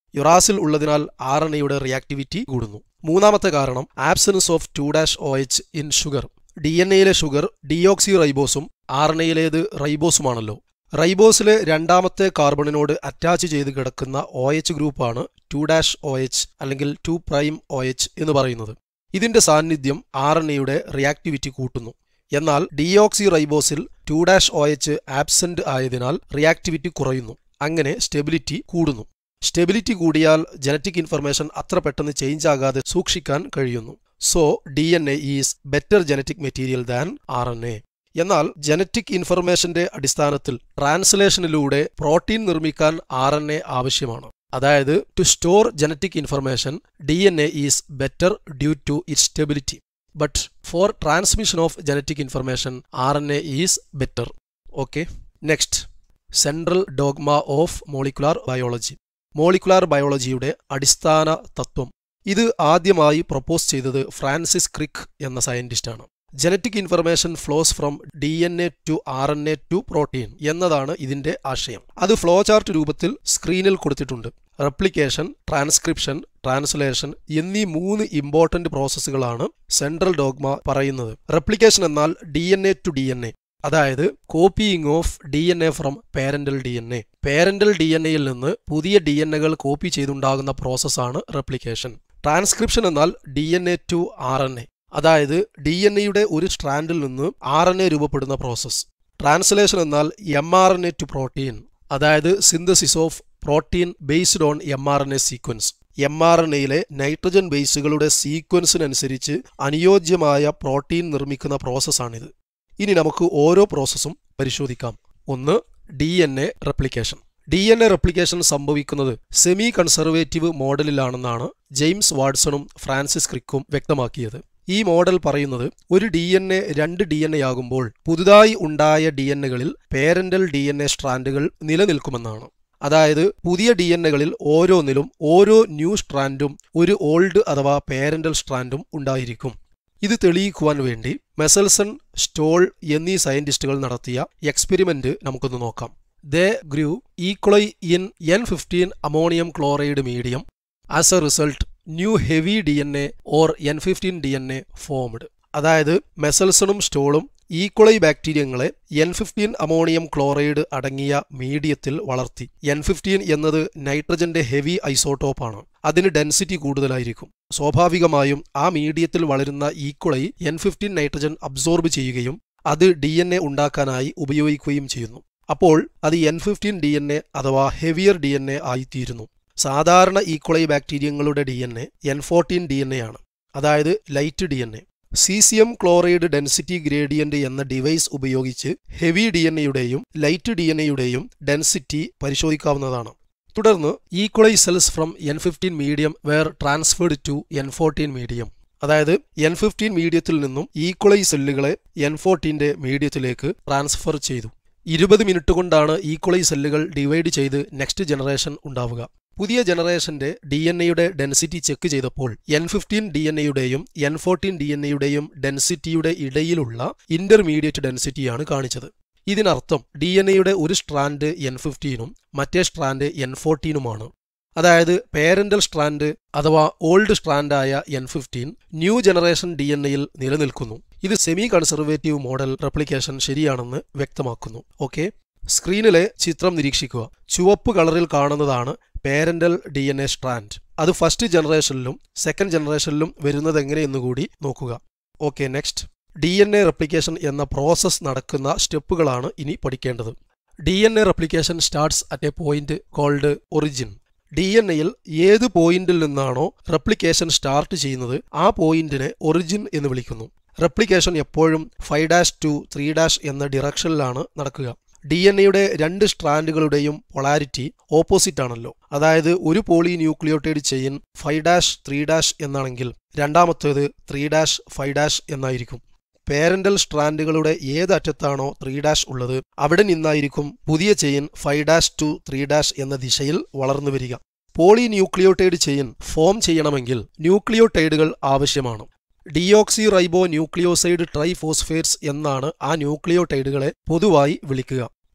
യുറാസിൽ ഉള്ളതിനാൽ ആർ എൻ എയുടെ റിയാക്ടിവിറ്റി കൂടുന്നു. മൂന്നാമത്തെ കാരണം absence of two dash O H in sugar. D N എയിലെ ഷുഗർ ഡിയോക്സി റൈബോസും ആർ എൻ എയിലേത് റൈബോസുമാണല്ലോ. റൈബോസിലെ രണ്ടാമത്തെ കാർബണിനോട് അറ്റാച്ച് ചെയ്ത് കിടക്കുന്ന ഒ എച്ച് ഗ്രൂപ്പാണ് ടു ഡാഷ് ഒ എച്ച് അല്ലെങ്കിൽ ടു പ്രൈം ഒ എച്ച് എന്ന് പറയുന്നത്. ഇതിന്റെ സാന്നിധ്യം ആർ എൻ എയുടെ റിയാക്ടിവിറ്റി കൂട്ടുന്നു. എന്നാൽ ഡിയോക്സി റൈബോസിൽ two dash O H absent ആയതിനാൽ റിയാക്ടിവിറ്റി കുറയുന്നു. അങ്ങനെ സ്റ്റെബിലിറ്റി കൂടുന്നു. സ്റ്റെബിലിറ്റി കൂടിയാൽ ജനറ്റിക് ഇൻഫർമേഷൻ അത്ര പെട്ടെന്ന് ചേഞ്ച് ആകാതെ സൂക്ഷിക്കാൻ കഴിയുന്നു. So D N A is better genetic material than R N A. എന്നാൽ ജനറ്റിക് ഇൻഫർമേഷന്റെ അടിസ്ഥാനത്തിൽ ട്രാൻസ്ലേഷനിലൂടെ പ്രോട്ടീൻ നിർമ്മിക്കാൻ ആർ എൻ എ ആവശ്യമാണ്. അതായത് to store genetic information D N A is better due to its stability. But for transmission of genetic information R N A is better. Okay, next central dogma of molecular biology. Molecular ബയോളജിയുടെ അടിസ്ഥാന തത്വം. ഇത് ആദ്യമായി പ്രൊപ്പോസ് ചെയ്തത് ഫ്രാൻസിസ് ക്രിക്ക് എന്ന സയന്റിസ്റ്റാണ്. Genetic information flows from D N A to R N A to protein എന്നതാണ് ഇതിന്റെ ആശയം. അത് ഫ്ലോ ചാർട്ട് രൂപത്തിൽ സ്ക്രീനിൽ കൊടുത്തിട്ടുണ്ട്. റെപ്ലിക്കേഷൻ, ട്രാൻസ്ക്രിപ്ഷൻ, ട്രാൻസ്ലേഷൻ എന്നീ മൂന്ന് ഇമ്പോർട്ടന്റ് പ്രോസസ്സുകളാണ് സെൻട്രൽ ഡോഗ്മ പറയുന്നത്. റെപ്ലിക്കേഷൻ എന്നാൽ D N A to D N A, അതായത് copying of D N A from parental D N A. Parental D N എയിൽ നിന്ന് പുതിയ ഡി എൻ എകൾ കോപ്പി ചെയ്തുണ്ടാകുന്ന പ്രോസസ്സാണ് റെപ്ലിക്കേഷൻ. ട്രാൻസ്ക്രിപ്ഷൻ എന്നാൽ D N A to R N A, അതായത് ഡി എൻ എയുടെ ഒരു സ്ട്രാൻഡിൽ നിന്ന് ആർ എൻ എ രൂപപ്പെടുന്ന പ്രോസസ്സ്. ട്രാൻസ്ലേഷൻ എന്നാൽ M R N A to protein, അതായത് synthesis of protein based on M R N A sequence. M R N എയിലെ നൈട്രജൻ ബേസുകളുടെ സീക്വൻസിനനുസരിച്ച് അനുയോജ്യമായ പ്രോട്ടീൻ നിർമ്മിക്കുന്ന പ്രോസസ്സാണിത്. ഇനി നമുക്ക് ഓരോ പ്രോസസ്സും പരിശോധിക്കാം. ഒന്ന്, D N A replication. D N A replication സംഭവിക്കുന്നത് സെമി കൺസർവേറ്റീവ് മോഡലിലാണെന്നാണ് ജെയിംസ് വാട്സണും ഫ്രാൻസിസ് ക്രിക്കും വ്യക്തമാക്കിയത്. ഈ മോഡൽ പറയുന്നത് ഒരു ഡി എൻ എ രണ്ട് ഡി എൻ എ ആകുമ്പോൾ പുതുതായി ഉണ്ടായ ഡി എൻ എകളിൽ പേരന്റൽ ഡി എൻ എ സ്ട്രാൻഡുകൾ നിലനിൽക്കുമെന്നാണ്. അതായത് പുതിയ ഡി എൻ എകളിൽ ഓരോന്നിലും ഓരോ ന്യൂ സ്ട്രാൻഡും ഒരു ഓൾഡ് അഥവാ പേരന്റൽ സ്ട്രാൻഡും ഉണ്ടായിരിക്കും. ഇത് തെളിയിക്കുവാൻ വേണ്ടി മെസൽസൺ, സ്റ്റോൾ എന്നീ സയന്റിസ്റ്റുകൾ നടത്തിയ എക്സ്പെരിമെന്റ് നമുക്കൊന്ന് നോക്കാം. They grew E coli in N fifteen ammonium chloride medium. As a result new heavy D N A or N fifteen D N A formed. അതായത് മെസൽസണും സ്റ്റോളും ഈക്വളൈ ബാക്ടീരിയങ്ങളെ എൻ ഫിഫ്റ്റീൻ അമോണിയം ക്ലോറൈഡ് അടങ്ങിയ മീഡിയത്തിൽ വളർത്തി. എൻ ഫിഫ്റ്റീൻ എന്നത് നൈട്രജന്റെ ഹെവി ഐസോട്ടോപ്പാണ്. അതിന് ഡെൻസിറ്റി കൂടുതലായിരിക്കും. സ്വാഭാവികമായും ആ മീഡിയത്തിൽ വളരുന്ന E coli N fifteen nitrogen absorb ചെയ്യുകയും അത് ഡി എൻ എ ഉണ്ടാക്കാനായി ഉപയോഗിക്കുകയും ചെയ്യുന്നു. അപ്പോൾ അത് N fifteen D N A അഥവാ ഹെവിയർ ഡി എൻ എ ആയിത്തീരുന്നു. സാധാരണ ഈക്വളൈ ബാക്ടീരിയങ്ങളുടെ D N A N fourteen D N A ആണ്, അതായത് light D N A. Caesium chloride density gradient എന്ന ഡിവൈസ് ഉപയോഗിച്ച് ഹെവി ഡി എൻ എയുടെയും ലൈറ്റ് ഡി എൻ എയുടെയും ഡെൻസിറ്റി പരിശോധിക്കാവുന്നതാണ്. തുടർന്ന് E coli cells from N fifteen medium were transferred to N fourteen medium. അതായത് എൻ ഫിഫ്റ്റീൻ മീഡിയത്തിൽ നിന്നും ഈക്വളൈ സെല്ലുകളെ എൻ ഫോർട്ടീന്റെ മീഡിയത്തിലേക്ക് ട്രാൻസ്ഫർ ചെയ്തു. ഇരുപത് മിനിറ്റ് കൊണ്ടാണ് ഈക്വളൈ സെല്ലുകൾ ഡിവൈഡ് ചെയ്ത് നെക്സ്റ്റ് ജനറേഷൻ ഉണ്ടാവുക. പുതിയ ജനറേഷന്റെ ഡി എൻ എയുടെ ഡെൻസിറ്റി ചെക്ക് ചെയ്തപ്പോൾ എൻ ഫിഫ്റ്റീൻ ഡി എൻ എയുടെയും എൻ ഫോർട്ടീൻ ഡി എൻ എയുടെയും ഡെൻസിറ്റിയുടെ ഇടയിലുള്ള ഇന്റർമീഡിയറ്റ് ഡെൻസിറ്റിയാണ് കാണിച്ചത്. ഇതിനർത്ഥം ഡി എൻ എയുടെ ഒരു സ്ട്രാൻഡ് എൻ ഫിഫ്റ്റീനും മറ്റേ സ്ട്രാൻഡ് എൻ ഫോർട്ടീനുമാണ്. അതായത് പേരന്റൽ സ്ട്രാൻഡ് അഥവാ ഓൾഡ് സ്ട്രാൻഡായ N fifteen new generation D N എയിൽ നിലനിൽക്കുന്നു. ഇത് സെമി കൺസർവേറ്റീവ് മോഡൽ റെപ്ലിക്കേഷൻ ശരിയാണെന്ന് വ്യക്തമാക്കുന്നു. ഓക്കെ, സ്ക്രീനിലെ ചിത്രം നിരീക്ഷിക്കുക. ചുവപ്പ് കളറിൽ കാണുന്നതാണ് parental D N A strand. അത് ഫസ്റ്റ് ജനറേഷനിലും സെക്കൻഡ് ജനറേഷനിലും വരുന്നത് എങ്ങനെയെന്ന് കൂടി നോക്കുക. Okay, next D N A replication എന്ന പ്രോസസ് നടക്കുന്ന സ്റ്റെപ്പുകളാണ് ഇനി പഠിക്കേണ്ടത്. D N A replication starts at a point called origin. D N എയിൽ ഏത് പോയിന്റിൽ നിന്നാണോ റെപ്ലിക്കേഷൻ സ്റ്റാർട്ട് ചെയ്യുന്നത് ആ പോയിന്റിനെ ഒറിജിൻ എന്ന് വിളിക്കുന്നു. റെപ്ലിക്കേഷൻ എപ്പോഴും five dash to three dash എന്ന ഡിറക്ഷനിലാണ് നടക്കുക. ഡി എൻ എയുടെ രണ്ട് സ്ട്രാൻഡുകളുടെയും പൊളാരിറ്റി ഓപ്പോസിറ്റ് ആണല്ലോ. അതായത് ഒരു polynucleotide chain five dash three dash എന്നാണെങ്കിൽ രണ്ടാമത്തേത് ത്രീ ഡാഷ് ഫൈവ് ഡാഷ് എന്നായിരിക്കും. പേരന്റൽ സ്ട്രാൻഡുകളുടെ ഏത് അറ്റത്താണോ ത്രീ ഡാഷ് ഉള്ളത് അവിടെ നിന്നായിരിക്കും പുതിയ chain five dash to three dash എന്ന ദിശയിൽ വളർന്നു വരിക. പോളി ന്യൂക്ലിയോട്ടൈഡ് ചെയിൻ ഫോം ചെയ്യണമെങ്കിൽ ന്യൂക്ലിയോട്ടൈഡുകൾ ആവശ്യമാണ്. ഡിയോക്സി റൈബോ ന്യൂക്ലിയോസൈഡ് ട്രൈഫോസ്ഫേറ്റ്സ് എന്നാണ് ആ ന്യൂക്ലിയോടൈഡുകളെ പൊതുവായി വിളിക്കുക.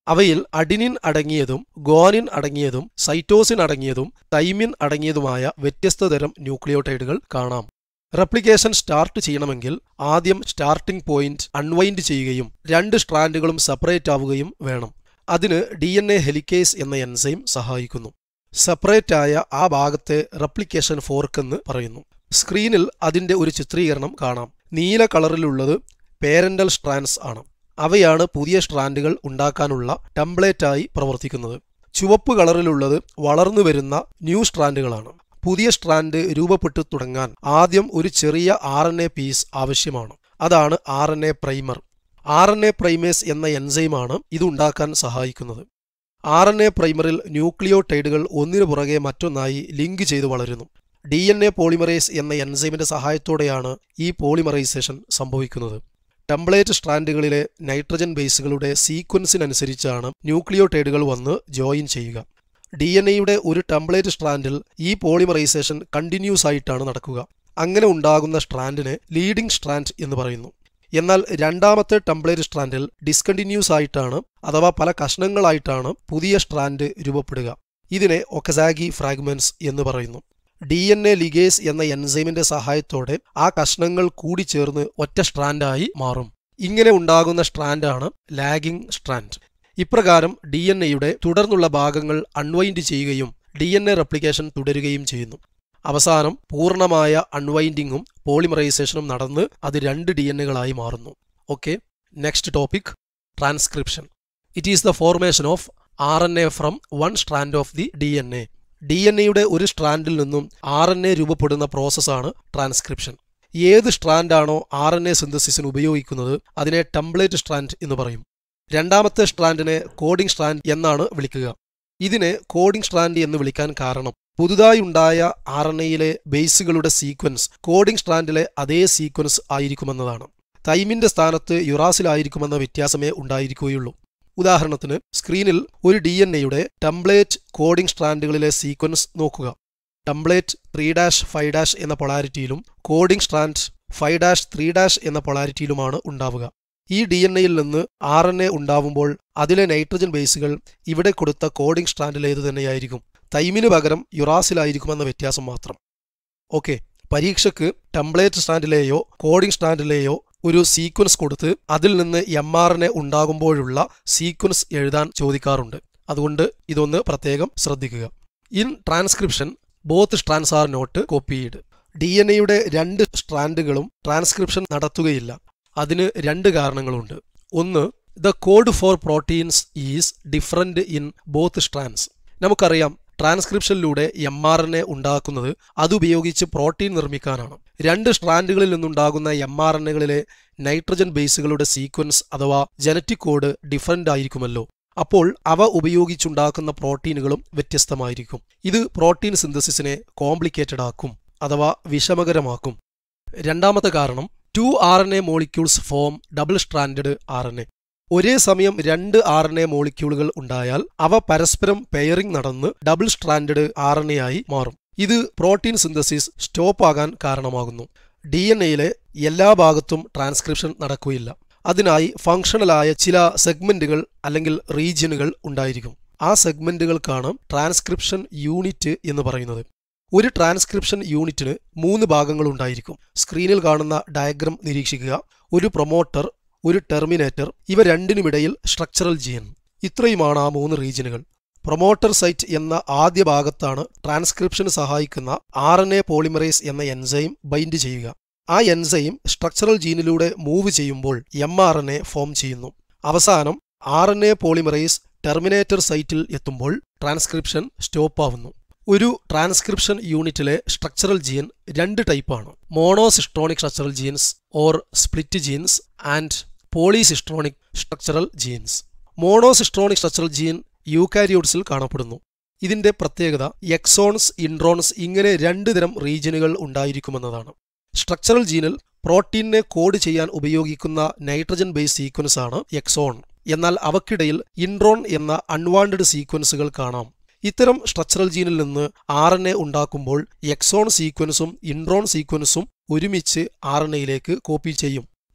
അവയിൽ അഡിനിൻ അടങ്ങിയതും ഗുവാനിൻ അടങ്ങിയതും സൈറ്റോസിൻ അടങ്ങിയതും തൈമിൻ അടങ്ങിയതുമായ വ്യത്യസ്ത തരം ന്യൂക്ലിയോടൈഡുകൾ കാണാം. റെപ്ലിക്കേഷൻ സ്റ്റാർട്ട് ചെയ്യണമെങ്കിൽ ആദ്യം സ്റ്റാർട്ടിംഗ് പോയിന്റ് അൺവൈൻഡ് ചെയ്യുകയും രണ്ട് സ്ട്രാൻഡുകളും സെപ്പറേറ്റ് ആവുകയും വേണം. അതിന് ഡി എൻ എ ഹെലിക്കേസ് എന്ന എൻസൈം സഹായിക്കുന്നു. സെപ്പറേറ്റ് ആയ ആ ഭാഗത്തെ റെപ്ലിക്കേഷൻ ഫോർക്ക് എന്ന് പറയുന്നു. സ്ക്രീനിൽ അതിന്റെ ഒരു ചിത്രീകരണം കാണാം. നീല കളറിലുള്ളത് പേരന്റൽ സ്ട്രാൻഡ്സ് ആണ്. അവയാണ് പുതിയ സ്ട്രാൻഡുകൾ ഉണ്ടാക്കാനുള്ള ടെംപ്ലേറ്റായി പ്രവർത്തിക്കുന്നത്. ചുവപ്പ് കളറിലുള്ളത് വളർന്നു വരുന്ന ന്യൂ സ്ട്രാൻഡുകളാണ്. പുതിയ സ്ട്രാൻഡ് രൂപപ്പെട്ടു തുടങ്ങാൻ ആദ്യം ഒരു ചെറിയ ആർ എൻ എ പീസ് ആവശ്യമാണ്. അതാണ് R N A primer. R N A primase എന്ന എൻസൈമാണ് ഇതുണ്ടാക്കാൻ സഹായിക്കുന്നത്. ആർ എൻ എ പ്രൈമറിൽ ന്യൂക്ലിയോടൈഡുകൾ ഒന്നിനു പുറകെ മറ്റൊന്നായി ലിങ്ക് ചെയ്ത് വളരുന്നു. ഡി എൻ എ പോളിമറേസ് എന്ന എൻസൈമിന്റെ സഹായത്തോടെയാണ് ഈ പോളിമറൈസേഷൻ സംഭവിക്കുന്നത്. ടെംപ്ലേറ്റ് സ്ട്രാൻഡുകളിലെ നൈട്രജൻ ബേസുകളുടെ സീക്വൻസിനനുസരിച്ചാണ് ന്യൂക്ലിയോടൈഡുകൾ വന്ന് ജോയിൻ ചെയ്യുക. ഡി എൻ എയുടെ ഒരു ടെംപ്ലേറ്റ് സ്ട്രാൻഡിൽ ഈ പോളിമറൈസേഷൻ കണ്ടിന്യൂസ് ആയിട്ടാണ് നടക്കുക. അങ്ങനെ ഉണ്ടാകുന്ന സ്ട്രാൻഡിനെ ലീഡിംഗ് സ്ട്രാൻഡ് എന്ന് പറയുന്നു. എന്നാൽ രണ്ടാമത്തെ ടെംപ്ലേറ്റ് സ്ട്രാൻഡിൽ ഡിസ്കണ്ടിന്യൂസ് ആയിട്ടാണ് അഥവാ പല കഷ്ണങ്ങളായിട്ടാണ് പുതിയ സ്ട്രാൻഡ് രൂപപ്പെടുക. ഇതിനെ ഒക്കസാഗി ഫ്രാഗ്മെന്റ്സ് എന്ന് പറയുന്നു. ഡി എൻ എ ലിഗേസ് എന്ന എൻസൈമിന്റെ സഹായത്തോടെ ആ കഷ്ണങ്ങൾ കൂടിച്ചേർന്ന് ഒറ്റ സ്ട്രാൻഡായി മാറും. ഇങ്ങനെ ഉണ്ടാകുന്ന സ്ട്രാൻഡാണ് ലാഗിംഗ് സ്ട്രാൻഡ്. ഇപ്രകാരം ഡി എൻ എയുടെ തുടർന്നുള്ള ഭാഗങ്ങൾ അൺവൈൻഡ് ചെയ്യുകയും ഡി എൻ എ റെപ്ലിക്കേഷൻ തുടരുകയും ചെയ്യുന്നു. അവസാനം പൂർണ്ണമായ അൺവൈൻഡിങ്ങും പോളിമറൈസേഷനും നടന്ന് അത് രണ്ട് ഡി എൻ എകളായി മാറുന്നു. Okay, next topic transcription. It is the formation of R N A from one strand of the D N A. D N എയുടെ ഒരു സ്ട്രാൻഡിൽ നിന്നും ആർ എൻ എ രൂപപ്പെടുന്ന പ്രോസസ്സാണ് ട്രാൻസ്ക്രിപ്ഷൻ. ഏത് സ്ട്രാൻഡാണോ ആർ എൻ എ സിന്തസിസിന് ഉപയോഗിക്കുന്നത് അതിനെ ടെംപ്ലേറ്റ് സ്ട്രാൻഡ് എന്ന് പറയും. രണ്ടാമത്തെ സ്ട്രാൻഡിനെ കോഡിംഗ് സ്ട്രാൻഡ് എന്നാണ് വിളിക്കുക. ഇതിനെ കോഡിംഗ് സ്ട്രാൻഡ് എന്ന് വിളിക്കാൻ കാരണം പുതുതായി ഉണ്ടായ ആർ എൻ എയിലെ ബേസുകളുടെ സീക്വൻസ് കോഡിംഗ് സ്ട്രാൻഡിലെ അതേ സീക്വൻസ് ആയിരിക്കുമെന്നതാണ്. തൈമിന്റെ സ്ഥാനത്ത് യുറാസിലായിരിക്കുമെന്ന വ്യത്യാസമേ ഉണ്ടായിരിക്കുകയുള്ളൂ. ഉദാഹരണത്തിന് സ്ക്രീനിൽ ഒരു ഡി എൻ എയുടെ ടെംപ്ലേറ്റ് കോഡിംഗ് സ്ട്രാൻഡുകളിലെ സീക്വൻസ് നോക്കുക. Template three dash five dash എന്ന പൊളാരിറ്റിയിലും coding strand five dash three dash എന്ന പൊളാരിറ്റിയിലുമാണ് ഉണ്ടാവുക. ഈ ഡി എൻ എയിൽ നിന്ന് ആർ എൻ എ ഉണ്ടാവുമ്പോൾ അതിലെ നൈട്രജൻ ബേസുകൾ ഇവിടെ കൊടുത്ത കോഡിംഗ് സ്ട്രാൻഡിലേത് തന്നെയായിരിക്കും. തൈമിന് പകരം യുറാസിലായിരിക്കുമെന്ന വ്യത്യാസം മാത്രം. ഓക്കെ, പരീക്ഷയ്ക്ക് ടെംപ്ലേറ്റ് സ്ട്രാൻഡിലെയോ കോഡിംഗ് സ്ട്രാൻഡിലെയോ ഒരു സീക്വൻസ് കൊടുത്ത് അതിൽ നിന്ന് എം ആർ എൻ എ ഉണ്ടാകുമ്പോഴുള്ള സീക്വൻസ് എഴുതാൻ ചോദിക്കാറുണ്ട്. അതുകൊണ്ട് ഇതൊന്ന് പ്രത്യേകം ശ്രദ്ധിക്കുക. In transcription both strands are not copied. D N എയുടെ രണ്ട് സ്ട്രാൻഡുകളും ട്രാൻസ്ക്രിപ്ഷൻ നടത്തുകയില്ല. അതിന് രണ്ട് കാരണങ്ങളുണ്ട്. ഒന്ന്, the code for proteins is different in both strands. നമുക്കറിയാം ട്രാൻസ്ക്രിപ്ഷനിലൂടെ എം ആർ എൻ എ ഉണ്ടാക്കുന്നത് അതുപയോഗിച്ച് പ്രോട്ടീൻ നിർമ്മിക്കാനാണ്. രണ്ട് സ്ട്രാൻഡുകളിൽ നിന്നുണ്ടാകുന്ന എം ആർ എൻ എകളിലെ നൈട്രജൻ ബേസുകളുടെ സീക്വൻസ് അഥവാ ജനറ്റിക് കോഡ് ഡിഫറൻ്റ് ആയിരിക്കുമല്ലോ. അപ്പോൾ അവ ഉപയോഗിച്ചുണ്ടാക്കുന്ന പ്രോട്ടീനുകളും വ്യത്യസ്തമായിരിക്കും. ഇത് പ്രോട്ടീൻ സിന്തസിസിനെ കോംപ്ലിക്കേറ്റഡ് ആക്കും അഥവാ വിഷമകരമാക്കും. രണ്ടാമത്തെ കാരണം, two R N A molecules form double stranded R N A. ഒരേ സമയം രണ്ട് ആർ എൻ എ മോളിക്യൂളുകൾ ഉണ്ടായാൽ അവ പരസ്പരം പെയറിംഗ് നടന്ന് double stranded R N A ആയി മാറും. ഇത് പ്രോട്ടീൻ സിന്തസിസ് സ്റ്റോപ്പ് ആകാൻ കാരണമാകുന്നു. ഡി എൻ എയിലെ എല്ലാ ഭാഗത്തും ട്രാൻസ്ക്രിപ്ഷൻ നടക്കുകയില്ല. അതിനായി ഫങ്ഷണലായ ചില സെഗ്മെന്റുകൾ അല്ലെങ്കിൽ റീജിയനുകൾ ഉണ്ടായിരിക്കും. ആ സെഗ്മെന്റുകൾക്കാണ് ട്രാൻസ്ക്രിപ്ഷൻ യൂണിറ്റ് എന്ന് പറയുന്നത്. ഒരു ട്രാൻസ്ക്രിപ്ഷൻ യൂണിറ്റിന് മൂന്ന് ഭാഗങ്ങൾ ഉണ്ടായിരിക്കും. സ്ക്രീനിൽ കാണുന്ന ഡയഗ്രം നിരീക്ഷിക്കുക. ഒരു പ്രൊമോട്ടർ, ഒരു ടെർമിനേറ്റർ, ഇവ രണ്ടിനുമിടയിൽ സ്ട്രക്ചറൽ ജീൻ. ഇത്രയുമാണ് ആ മൂന്ന് റീജിയനുകൾ. പ്രൊമോട്ടർ സൈറ്റ് എന്ന ആദ്യ ഭാഗത്താണ് ട്രാൻസ്ക്രിപ്ഷന് സഹായിക്കുന്ന ആർ എൻ എ പോളിമറേസ് എന്ന എൻസൈം ബൈൻഡ് ചെയ്യുക. ആ എൻസൈം സ്ട്രക്ചറൽ ജീനിലൂടെ മൂവ് ചെയ്യുമ്പോൾ M R N A form ചെയ്യുന്നു. അവസാനം R N A polymerase terminator സൈറ്റിൽ എത്തുമ്പോൾ ട്രാൻസ്ക്രിപ്ഷൻ സ്റ്റോപ്പ് ആവുന്നു. ഒരു ട്രാൻസ്ക്രിപ്ഷൻ യൂണിറ്റിലെ സ്ട്രക്ചറൽ ജീൻ രണ്ട് ടൈപ്പാണ്: monocistronic structural genes or split genes and polycistronic structural genes. Monocistronic structural gene യൂക്കാരിയോട്സിൽ കാണപ്പെടുന്നു. ഇതിന്റെ പ്രത്യേകത എക്സോൺസ്, ഇൻട്രോൺസ് ഇങ്ങനെ രണ്ട് തരം റീജിയനുകൾ ഉണ്ടായിരിക്കുമെന്നതാണ്. സ്ട്രക്ചറൽ ജീനിൽ പ്രോട്ടീനെ കോഡ് ചെയ്യാൻ ഉപയോഗിക്കുന്ന നൈട്രജൻ ബേസ് സീക്വൻസ് ആണ് എക്സോൺ. എന്നാൽ അവക്കിടയിൽ ഇൻട്രോൺ എന്ന അൺവാണ്ടഡ് സീക്വൻസുകൾ കാണാം. ഇത്തരം സ്ട്രക്ചറൽ ജീനിൽ നിന്ന് ആർ എൻ എ ഉണ്ടാക്കുമ്പോൾ എക്സോൺ സീക്വൻസും ഇൻട്രോൺ സീക്വൻസും ഒരുമിച്ച് ആർ എൻ എയിലേക്ക് കോപ്പി ചെയ്യും.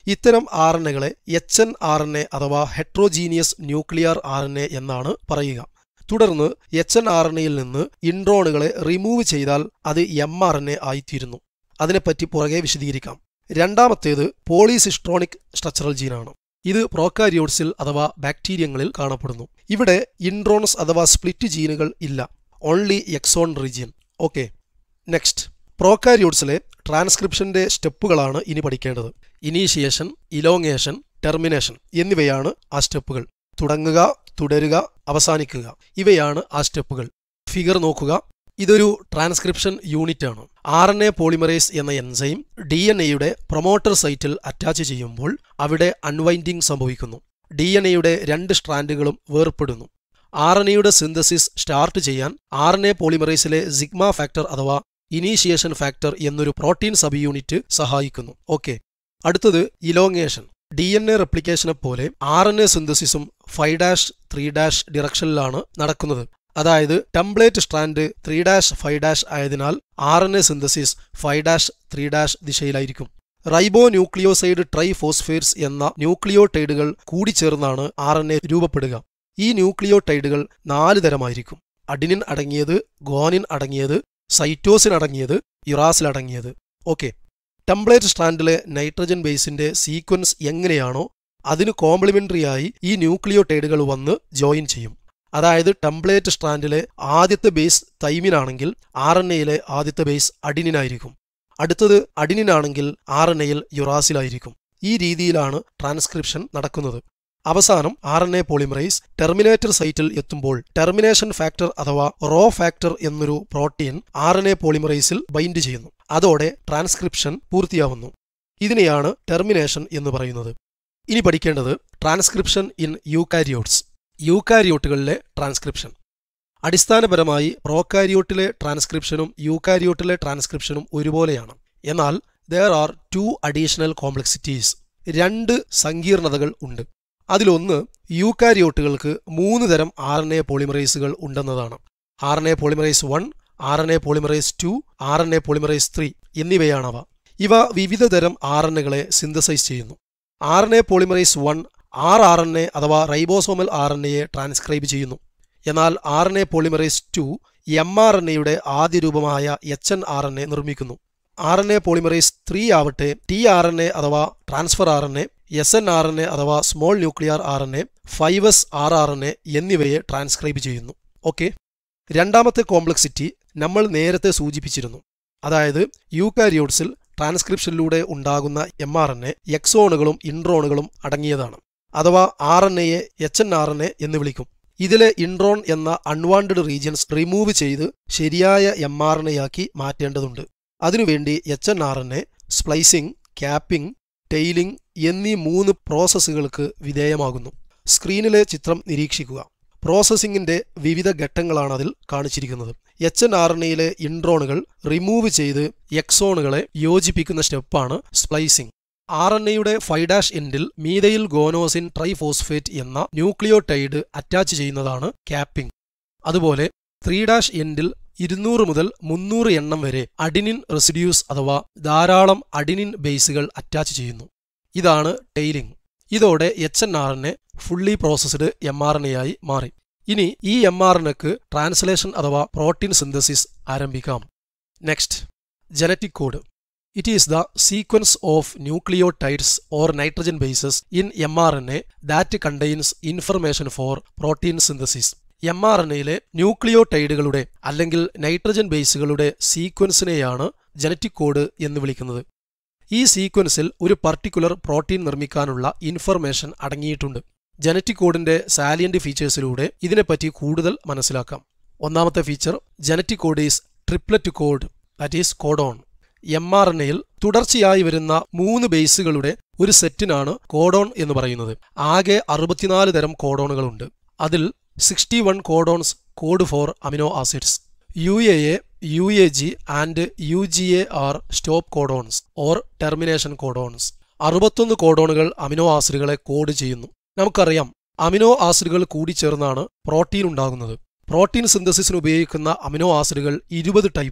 ഇത്തരം ആർ എൻ എകളെ H N R N A അഥവാ heterogeneous nuclear R N A എന്നാണ് പറയുക. തുടർന്ന് എച്ച് എൻ ആർ എൻ എയിൽ നിന്ന് ഇൻട്രോണുകളെ റിമൂവ് ചെയ്താൽ അത് എം ആർ എൻ എ ആയിത്തീരുന്നു. അതിനെപ്പറ്റി പുറകെ വിശദീകരിക്കാം. രണ്ടാമത്തേത് പോളിസിസ്ട്രോണിക് സ്ട്രക്ചറൽ ജീനാണ്. ഇത് പ്രോകാരിയോട്സിൽ അഥവാ ബാക്ടീരിയങ്ങളിൽ കാണപ്പെടുന്നു. ഇവിടെ ഇൻട്രോൺസ് അഥവാ സ്പ്ലിറ്റ് ജീനുകൾ ഇല്ല, only exon region. Okay, next പ്രോകാരിയോട്സിലെ ട്രാൻസ്ക്രിപ്ഷന്റെ സ്റ്റെപ്പുകളാണ് ഇനി പഠിക്കേണ്ടത്. ഇനീഷിയേഷൻ, ഇലോങ്ങേഷൻ, ടെർമിനേഷൻ എന്നിവയാണ് ആ സ്റ്റെപ്പുകൾ. തുടങ്ങുക, തുടരുക, അവസാനിക്കുക, ഇവയാണ് ആ സ്റ്റെപ്പുകൾ. ഫിഗർ നോക്കുക. ഇതൊരു ട്രാൻസ്ക്രിപ്ഷൻ യൂണിറ്റ് ആണ്. ആർ എൻ എ പോളിമറേസ് എന്ന എൻസൈം ഡി എൻ എയുടെ പ്രൊമോട്ടർ സൈറ്റിൽ അറ്റാച്ച് ചെയ്യുമ്പോൾ അവിടെ അൺവൈൻഡിംഗ് സംഭവിക്കുന്നു. ഡി എൻ എയുടെ രണ്ട് സ്ട്രാൻഡുകളും വേർപ്പെടുന്നു. ആർ എൻ എയുടെ സിന്തസിസ് സ്റ്റാർട്ട് ചെയ്യാൻ ആർ എൻ എ പോളിമറേസിലെ സിഗ്മ ഫാക്ടർ അഥവാ ഇനീഷിയേഷൻ ഫാക്ടർ എന്നൊരു പ്രോട്ടീൻ സബ് യൂണിറ്റ് സഹായിക്കുന്നു. ഓക്കെ, അടുത്തത് ഇലോങ്ങേഷൻ. ഡി എൻ എ റെപ്ലിക്കേഷനെ പോലെ ആർ എൻ എ സിന്തസിസും ഫൈവ് ഡാഷ് ത്രീ ഡാഷ് ഡിറക്ഷനിലാണ് നടക്കുന്നത്. അതായത് template strand three dash five dash ആയതിനാൽ R N A synthesis five dash three dash ദിശയിലായിരിക്കും. റൈബോ ന്യൂക്ലിയോസൈഡ് ട്രൈഫോസ്ഫേറ്റ്സ് എന്ന ന്യൂക്ലിയോടൈഡുകൾ കൂടിച്ചേർന്നാണ് ആർ എൻ എ രൂപപ്പെടുക. ഈ ന്യൂക്ലിയോടൈഡുകൾ നാല് തരമായിരിക്കും: അഡിനിൻ അടങ്ങിയത്, ഗോനിൻ അടങ്ങിയത്, സൈറ്റോസിൻ അടങ്ങിയത്, യുറാസിൽ അടങ്ങിയത്. ഓക്കെ, ടെംപ്ലേറ്റ് സ്ട്രാൻഡിലെ നൈട്രജൻ ബേസിന്റെ സീക്വൻസ് എങ്ങനെയാണോ അതിന് കോംപ്ലിമെന്ററിയായി ഈ ന്യൂക്ലിയോടൈഡുകൾ വന്ന് ജോയിൻ ചെയ്യും. അതായത് ടെംപ്ലേറ്റ് സ്ട്രാൻഡിലെ ആദ്യത്തെ ബേസ് തൈമിനാണെങ്കിൽ ആർ എൻ എയിലെ ആദ്യത്തെ ബേസ് അഡിനിനായിരിക്കും. അടുത്തത് അഡിനിനാണെങ്കിൽ ആർ എൻ എയിൽ യുറാസിലായിരിക്കും. ഈ രീതിയിലാണ് ട്രാൻസ്ക്രിപ്ഷൻ നടക്കുന്നത്. അവസാനം R N A polymerase terminator സൈറ്റിൽ എത്തുമ്പോൾ ടെർമിനേഷൻ ഫാക്ടർ അഥവാ റോ ഫാക്ടർ എന്നൊരു പ്രോട്ടീൻ ആർ എൻ എ പോളിമറൈസിൽ ബൈൻഡ് ചെയ്യുന്നു. അതോടെ ട്രാൻസ്ക്രിപ്ഷൻ പൂർത്തിയാവുന്നു. ഇതിനെയാണ് ടെർമിനേഷൻ എന്ന് പറയുന്നത്. ഇനി പഠിക്കേണ്ടത് ട്രാൻസ്ക്രിപ്ഷൻ ഇൻ യൂകാരിയോട്സ്. യൂകാരിയോട്ടുകളിലെ ട്രാൻസ്ക്രിപ്ഷൻ. അടിസ്ഥാനപരമായി പ്രോകാരിയോട്ടിലെ ട്രാൻസ്ക്രിപ്ഷനും യൂകാരിയോട്ടിലെ ട്രാൻസ്ക്രിപ്ഷനും ഒരുപോലെയാണ്. എന്നാൽ there are two additional complexities. രണ്ട് സങ്കീർണതകൾ ഉണ്ട്. അതിലൊന്ന് യൂകാരിയോട്ടുകൾക്ക് മൂന്ന് തരം ആർ എൻ എ പോളിമറൈസുകൾ ഉണ്ടെന്നതാണ്. R N A polymerase one, R N A polymerase two, R N A polymerase three എന്നിവയാണവ. ഇവ വിവിധ തരം ആർ എൻ എകളെ സിന്തസൈസ് ചെയ്യുന്നു. R N A polymerase one R R N A അഥവാ റൈബോസോമൽ ആർ എൻ എയെ ട്രാൻസ്ക്രൈബ് ചെയ്യുന്നു. എന്നാൽ R N A polymerase two M R N എയുടെ ആദ്യ രൂപമായ H N R N A നിർമ്മിക്കുന്നു. R N A polymerase three ആവട്ടെ ടി ആർ എൻ എ അഥവാ transfer R N A, S N R N A അഥവാ small nuclear R N A, five S R R N A എന്നിവയെ ട്രാൻസ്ക്രൈബ് ചെയ്യുന്നു. ഓക്കെ, രണ്ടാമത്തെ കോംപ്ലക്സിറ്റി നമ്മൾ നേരത്തെ സൂചിപ്പിച്ചിരുന്നു. അതായത് യൂകാരിയോട്സിൽ ട്രാൻസ്ക്രിപ്ഷനിലൂടെ ഉണ്ടാകുന്ന എം ആർ എൻ എ എക്സോണുകളും ഇൻട്രോണുകളും അടങ്ങിയതാണ്. അഥവാ ആർ എൻ എയെ H N R N A എന്ന് വിളിക്കും. ഇതിലെ ഇൻട്രോൺ എന്ന അൺവാണ്ടഡ് റീജിയൻസ് റിമൂവ് ചെയ്ത് ശരിയായ എം ആർ എൻ എയാക്കി മാറ്റേണ്ടതുണ്ട്. അതിനുവേണ്ടി H N R N A splicing, capping, tailing എന്നീ മൂന്ന് പ്രോസസ്സുകൾക്ക് വിധേയമാകുന്നു. സ്ക്രീനിലെ ചിത്രം നിരീക്ഷിക്കുക. പ്രോസസ്സിംഗിന്റെ വിവിധ ഘട്ടങ്ങളാണ് അതിൽ കാണിച്ചിരിക്കുന്നത്. എച്ച് എൻ ആർ എൻ എയിലെ ഇൻട്രോണുകൾ റിമൂവ് ചെയ്ത് എക്സോണുകളെ യോജിപ്പിക്കുന്ന സ്റ്റെപ്പാണ് സ്പ്ലൈസിംഗ്. ആർ എൻ എയുടെ ഫൈവ് ഡാഷ് എൻഡിൽ മീഥൈൽ ഗോനോസിൻ ട്രൈഫോസ്ഫേറ്റ് എന്ന ന്യൂക്ലിയോടൈഡ് അറ്റാച്ച് ചെയ്യുന്നതാണ് ക്യാപ്പിംഗ്. അതുപോലെ ത്രീ ഡാഷ് എൻഡിൽ ഇരുന്നൂറ് മുതൽ മുന്നൂറ് എണ്ണം വരെ അഡിനിൻ റെസിഡ്യൂസ് അഥവാ ധാരാളം അഡിനിൻ ബേസുകൾ അറ്റാച്ച് ചെയ്യുന്നു. ഇതാണ് ടെയിലിംഗ്. ഇതോടെ H N R N A fully processed M R N A ആയി മാറി. ഇനി ഈ എം ആർ എൻ എക്ക് ട്രാൻസ്ലേഷൻ അഥവാ പ്രോട്ടീൻ സിന്തസിസ് ആരംഭിക്കാം. Next, genetic code. It is the sequence of nucleotides or nitrogen bases in M R N A that contains information for protein synthesis. M R N എയിലെ ന്യൂക്ലിയോടൈഡുകളുടെ അല്ലെങ്കിൽ നൈട്രജൻ ബേസുകളുടെ സീക്വൻസിനെയാണ് ജനറ്റിക് കോഡ് എന്ന് വിളിക്കുന്നത്. ഈ സീക്വൻസിൽ ഒരു പർട്ടിക്കുലർ പ്രോട്ടീൻ നിർമ്മിക്കാനുള്ള ഇൻഫർമേഷൻ അടങ്ങിയിട്ടുണ്ട്. ജനറ്റിക് കോഡിന്റെ സാലിയന്റ് ഫീച്ചേഴ്സിലൂടെ ഇതിനെപ്പറ്റി കൂടുതൽ മനസ്സിലാക്കാം. ഒന്നാമത്തെ feature, genetic code is triplet code, that is codon. M R N എയിൽ തുടർച്ചയായി വരുന്ന മൂന്ന് ബേസുകളുടെ ഒരു സെറ്റിനാണ് കോഡോൺ എന്ന് പറയുന്നത്. ആകെ അറുപത്തിനാല് തരം കോഡോണുകളുണ്ട്. അതിൽ sixty one codons code for amino acids. U A A, U A G and U G A are stop codons or termination codons. അറുപത്തൊന്ന് കോഡോണുകൾ അമിനോ ആസിഡുകളെ കോഡ് ചെയ്യുന്നു. നമുക്കറിയാം, അമിനോ ആസിഡുകൾ കൂടിച്ചേർന്നാണ് പ്രോട്ടീൻ ഉണ്ടാകുന്നത്. പ്രോട്ടീൻ സിന്തസിസിന് ഉപയോഗിക്കുന്ന അമിനോ ആസിഡുകൾ ഇരുപത് ടൈപ്പാണ്.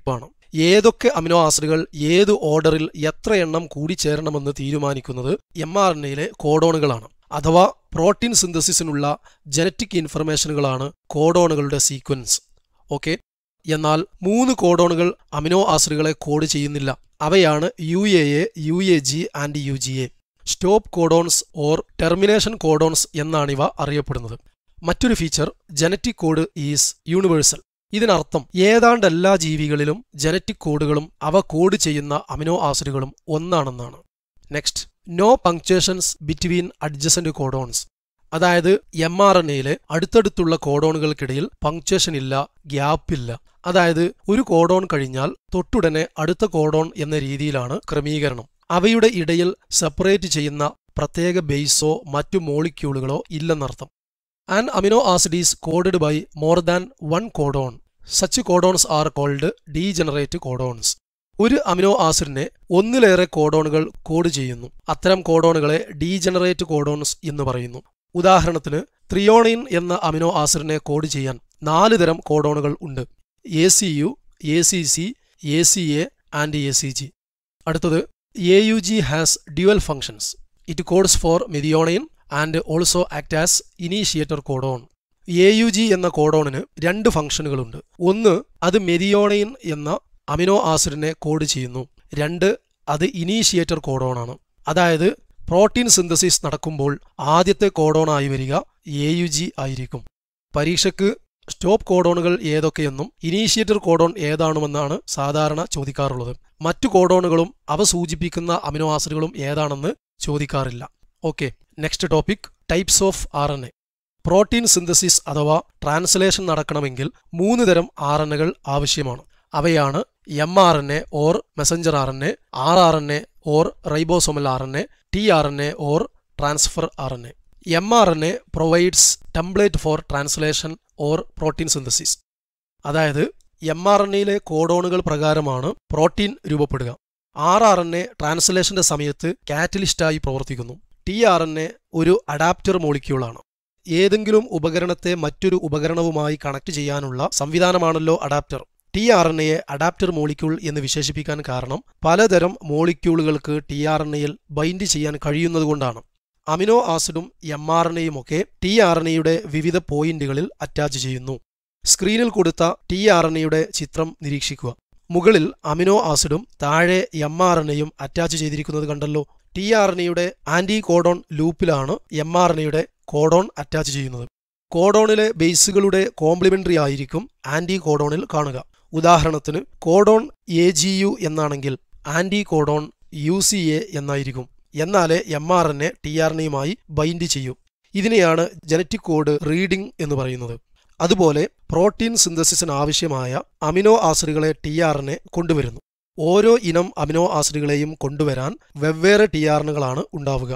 ഏതൊക്കെ അമിനോ ആസിഡുകൾ ഏത് ഓർഡറിൽ എത്ര എണ്ണം കൂടിച്ചേരണമെന്ന് തീരുമാനിക്കുന്നത് എം ആർ എൻ എയിലെ കോഡോണുകളാണ്. അഥവാ പ്രോട്ടീൻ സിന്തസിസിനുള്ള ജനറ്റിക് ഇൻഫർമേഷനുകളാണ് കോഡോണുകളുടെ സീക്വൻസ്. ഓക്കെ, എന്നാൽ മൂന്ന് കോഡോണുകൾ അമിനോ ആസിഡുകളെ കോഡ് ചെയ്യുന്നില്ല. അവയാണ് U A A, U A G and U G A. Stop codons or termination codons എന്നാണിവ അറിയപ്പെടുന്നത്. മറ്റൊരു feature, genetic code is universal. ഇതിനർത്ഥം ഏതാണ്ട് എല്ലാ ജീവികളിലും ജനറ്റിക് കോഡുകളും അവ കോഡ് ചെയ്യുന്ന അമിനോ ആസിഡുകളും ഒന്നാണെന്നാണ്. Next, no punctuations between adjacent codons. അതായത് എം ആർ എൻ എയിലെ അടുത്തടുത്തുള്ള കോഡോണുകൾക്കിടയിൽ പങ്ക്ച്വേഷൻ ഇല്ല, ഗ്യാപ്പില്ല. അതായത് ഒരു കോഡോൺ കഴിഞ്ഞാൽ തൊട്ടുടനെ അടുത്ത കോഡോൺ എന്ന രീതിയിലാണ് ക്രമീകരണം. അവയുടെ ഇടയിൽ സെപ്പറേറ്റ് ചെയ്യുന്ന പ്രത്യേക ബേസോ മറ്റു മോളിക്യൂളുകളോ ഇല്ലെന്നർത്ഥം. An amino acid is coded by more than one codon. Such codons are called degenerate codons. ഒരു അമിനോ ആസിഡിനെ ഒന്നിലേറെ കോഡോണുകൾ കോഡ് ചെയ്യുന്നു. അത്തരം കോഡോണുകളെ ഡീജനറേറ്റ് കോഡോൺസ് എന്ന് പറയുന്നു. ഉദാഹരണത്തിന്, ത്രിയോണൈൻ എന്ന അമിനോ ആസിഡിനെ കോഡ് ചെയ്യാൻ നാല് തരം കോഡോണുകൾ ഉണ്ട്: A C U, A C C, A C A and A C G. അടുത്തത്, A U G has dual functions. It codes for methionine and also act as initiator codon. A U G എന്ന കോഡോണിന് രണ്ട് ഫംഗ്ഷനുകളുണ്ട്. ഒന്ന്, അത് മെഥിയോണൈൻ എന്ന അമിനോ ആസിഡിനെ കോഡ് ചെയ്യുന്നു. രണ്ട്, അത് ഇനീഷ്യേറ്റർ കോഡോണാണ്. അതായത് പ്രോട്ടീൻ സിന്തസിസ് നടക്കുമ്പോൾ ആദ്യത്തെ കോഡോണായി വരിക എ യു ജി ആയിരിക്കും. പരീക്ഷയ്ക്ക് സ്റ്റോപ്പ് കോഡോണുകൾ ഏതൊക്കെയെന്നും ഇനീഷ്യേറ്റർ കോഡോൺ ഏതാണെന്നാണ് സാധാരണ ചോദിക്കാറുള്ളത്. മറ്റു കോഡോണുകളും അവ സൂചിപ്പിക്കുന്ന അമിനോ ആസിഡുകളും ഏതാണെന്ന് ചോദിക്കാറില്ല. Okay, next topic, types of R N A. Protein synthesis അഥവാ ട്രാൻസ്ലേഷൻ നടക്കണമെങ്കിൽ മൂന്ന് തരം ആർ എൻ എകൾ ആവശ്യമാണ്. അവയാണ് M R N A or messenger R N A, R R N A or ribosomal R N A, T R N A or transfer R N A. M R N A provides template for translation or protein synthesis. അതായത് എം ആർ എൻ എയിലെ കോഡോണുകൾ പ്രകാരമാണ് പ്രോട്ടീൻ രൂപപ്പെടുക. ആർ ആർ എൻ എ ട്രാൻസ്ലേഷന്റെ സമയത്ത് കാറ്റലിസ്റ്റായി പ്രവർത്തിക്കുന്നു. ടി ആർ എൻ എ ഒരു അഡാപ്റ്റർ മോളിക്യൂളാണ്. ഏതെങ്കിലും ഉപകരണത്തെ മറ്റൊരു ഉപകരണവുമായി കണക്ട് ചെയ്യാനുള്ള സംവിധാനമാണല്ലോ അഡാപ്റ്റർ. ടി ആർ എൻ എയെ അഡാപ്റ്റർ മോളിക്യൂൾ എന്ന് വിശേഷിപ്പിക്കാൻ കാരണം പലതരം മോളിക്യൂളുകൾക്ക് ടി ആർ എൻ എയിൽ ബൈൻഡ് ചെയ്യാൻ കഴിയുന്നതുകൊണ്ടാണ്. അമിനോ ആസിഡും എം ആർ എൻ എയും ഒക്കെ ടി ആർ എൻ എയുടെ വിവിധ പോയിന്റുകളിൽ അറ്റാച്ച് ചെയ്യുന്നു. സ്ക്രീനിൽ കൊടുത്ത ടി ആർ എൻ എയുടെ ചിത്രം നിരീക്ഷിക്കുക. മുകളിൽ അമിനോ ആസിഡും താഴെ എം ആർ എൻ എയും അറ്റാച്ച് ചെയ്തിരിക്കുന്നത് കണ്ടല്ലോ. ടി ആർ എൻ എയുടെ ആന്റി കോഡോൺ ലൂപ്പിലാണ് എം ആർ എൻ എയുടെ കോഡോൺ അറ്റാച്ച് ചെയ്യുന്നത്. കോഡോണിലെ ബേസുകളുടെ കോംപ്ലിമെന്ററി ആയിരിക്കും ആന്റി കോഡോണിൽ കാണുക. ഉദാഹരണത്തിന്, കോഡോൺ എ ജി യു എന്നാണെങ്കിൽ anticodon U C A എന്നായിരിക്കും. എന്നാലേ M R N A T R N എയുമായി ബൈൻഡ് ചെയ്യൂ. ഇതിനെയാണ് ജനറ്റിക് കോഡ് റീഡിംഗ് എന്ന് പറയുന്നത്. അതുപോലെ പ്രോട്ടീൻ സിന്തസിസിന് ആവശ്യമായ അമിനോ ആസിഡുകളെ ടി ആർ എൻ എ കൊണ്ടുവരുന്നു. ഓരോ ഇനം അമിനോ ആസിഡുകളെയും കൊണ്ടുവരാൻ വെവ്വേറെ ടി ആർ എൻ എകളാണ് ഉണ്ടാവുക.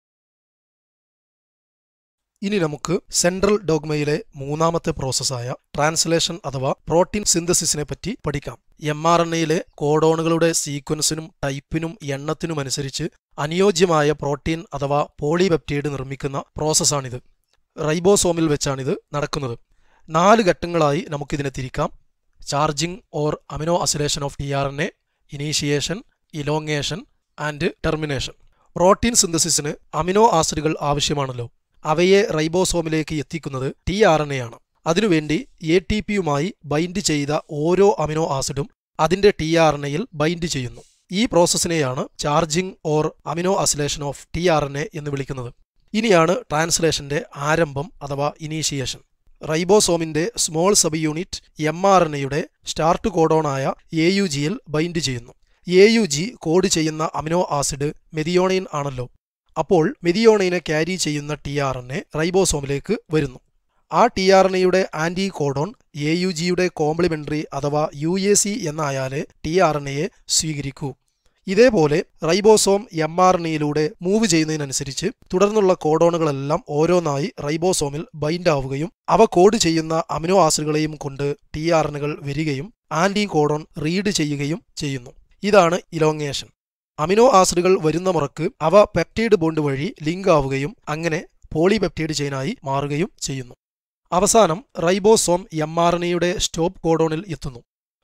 ഇനി നമുക്ക് സെൻട്രൽ ഡോഗ്മയിലെ മൂന്നാമത്തെ പ്രോസസ്സായ ട്രാൻസ്ലേഷൻ അഥവാ പ്രോട്ടീൻ സിന്തസിസിനെ പറ്റി പഠിക്കാം. എം ആർ എൻ എയിലെ കോഡോണുകളുടെ സീക്വൻസിനും ടൈപ്പിനും എണ്ണത്തിനുമനുസരിച്ച് അനുയോജ്യമായ പ്രോട്ടീൻ അഥവാ പോളിപെപ്റ്റൈഡ് നിർമ്മിക്കുന്ന പ്രോസസ്സാണിത്. റൈബോസോമിൽ വെച്ചാണിത് നടക്കുന്നത്. നാല് ഘട്ടങ്ങളായി നമുക്കിതിനെ തിരിക്കാം: charging or amino acylation of T R N A, initiation, elongation and termination. Protein സിന്തസിസിന് അമിനോ ആസിഡുകൾ ആവശ്യമാണല്ലോ. അവയെ റൈബോസോമിലേക്ക് എത്തിക്കുന്നത് ടി ആർ എൻ എ ആണ്. അതിനുവേണ്ടി എ ടി പിയുമായി ബൈൻഡ് ചെയ്ത ഓരോ അമിനോ ആസിഡും അതിന്റെ ടി ആർ എൻ എയിൽ ബൈൻഡ് ചെയ്യുന്നു. ഈ പ്രോസസ്സിനെയാണ് charging or amino acylation of T R N A എന്ന് വിളിക്കുന്നത്. ഇനിയാണ് ട്രാൻസ്ലേഷന്റെ ആരംഭം അഥവാ ഇനീഷിയേഷൻ. റൈബോസോമിന്റെ small subunit M R N എയുടെ സ്റ്റാർട്ട് കോഡോണായ എ യു ജിയിൽ ബൈൻഡ് ചെയ്യുന്നു. എ യു ജി കോഡ് ചെയ്യുന്ന അമിനോ ആസിഡ് മെഥിയോണൈൻ ആണല്ലോ. അപ്പോൾ മെഥിയോണൈനെ ക്യാരി ചെയ്യുന്ന ടി ആർ എൻ എ റൈബോസോമിലേക്ക് വരുന്നു. ആ ടി ആർ എൻ എയുടെ ആന്റി കോഡോൺ എ യു ജിയുടെ കോംപ്ലിമെന്ററി അഥവാ യു എ സി എന്നായാലേ ടി ആർ എൻ എയെ സ്വീകരിക്കൂ. ഇതേപോലെ റൈബോസോം എം ആർ എൻ എയിലൂടെ മൂവ് ചെയ്യുന്നതിനനുസരിച്ച് തുടർന്നുള്ള കോഡോണുകളെല്ലാം ഓരോന്നായി റൈബോസോമിൽ ബൈൻഡ് ആവുകയും അവ കോഡ് ചെയ്യുന്ന അമിനോ ആസിഡുകളെയും കൊണ്ട് ടി ആർ എൻ എകൾ വരികയും ആന്റി കോഡോൺ റീഡ് ചെയ്യുകയും ചെയ്യുന്നു. ഇതാണ് ഇലോങ്ങേഷൻ. അമിനോ ആസിഡുകൾ വരുന്ന മുറക്ക് അവ പെപ്റ്റൈഡ് ബോണ്ട് വഴി ലിങ്ക് ആവുകയും അങ്ങനെ പോളിപെപ്റ്റൈഡ് ചെയിനായി മാറുകയും ചെയ്യുന്നു. അവസാനം റൈബോസോം എം ആർ എൻ എയുടെ സ്റ്റോപ്പ് കോഡോണിൽ എത്തുന്നു.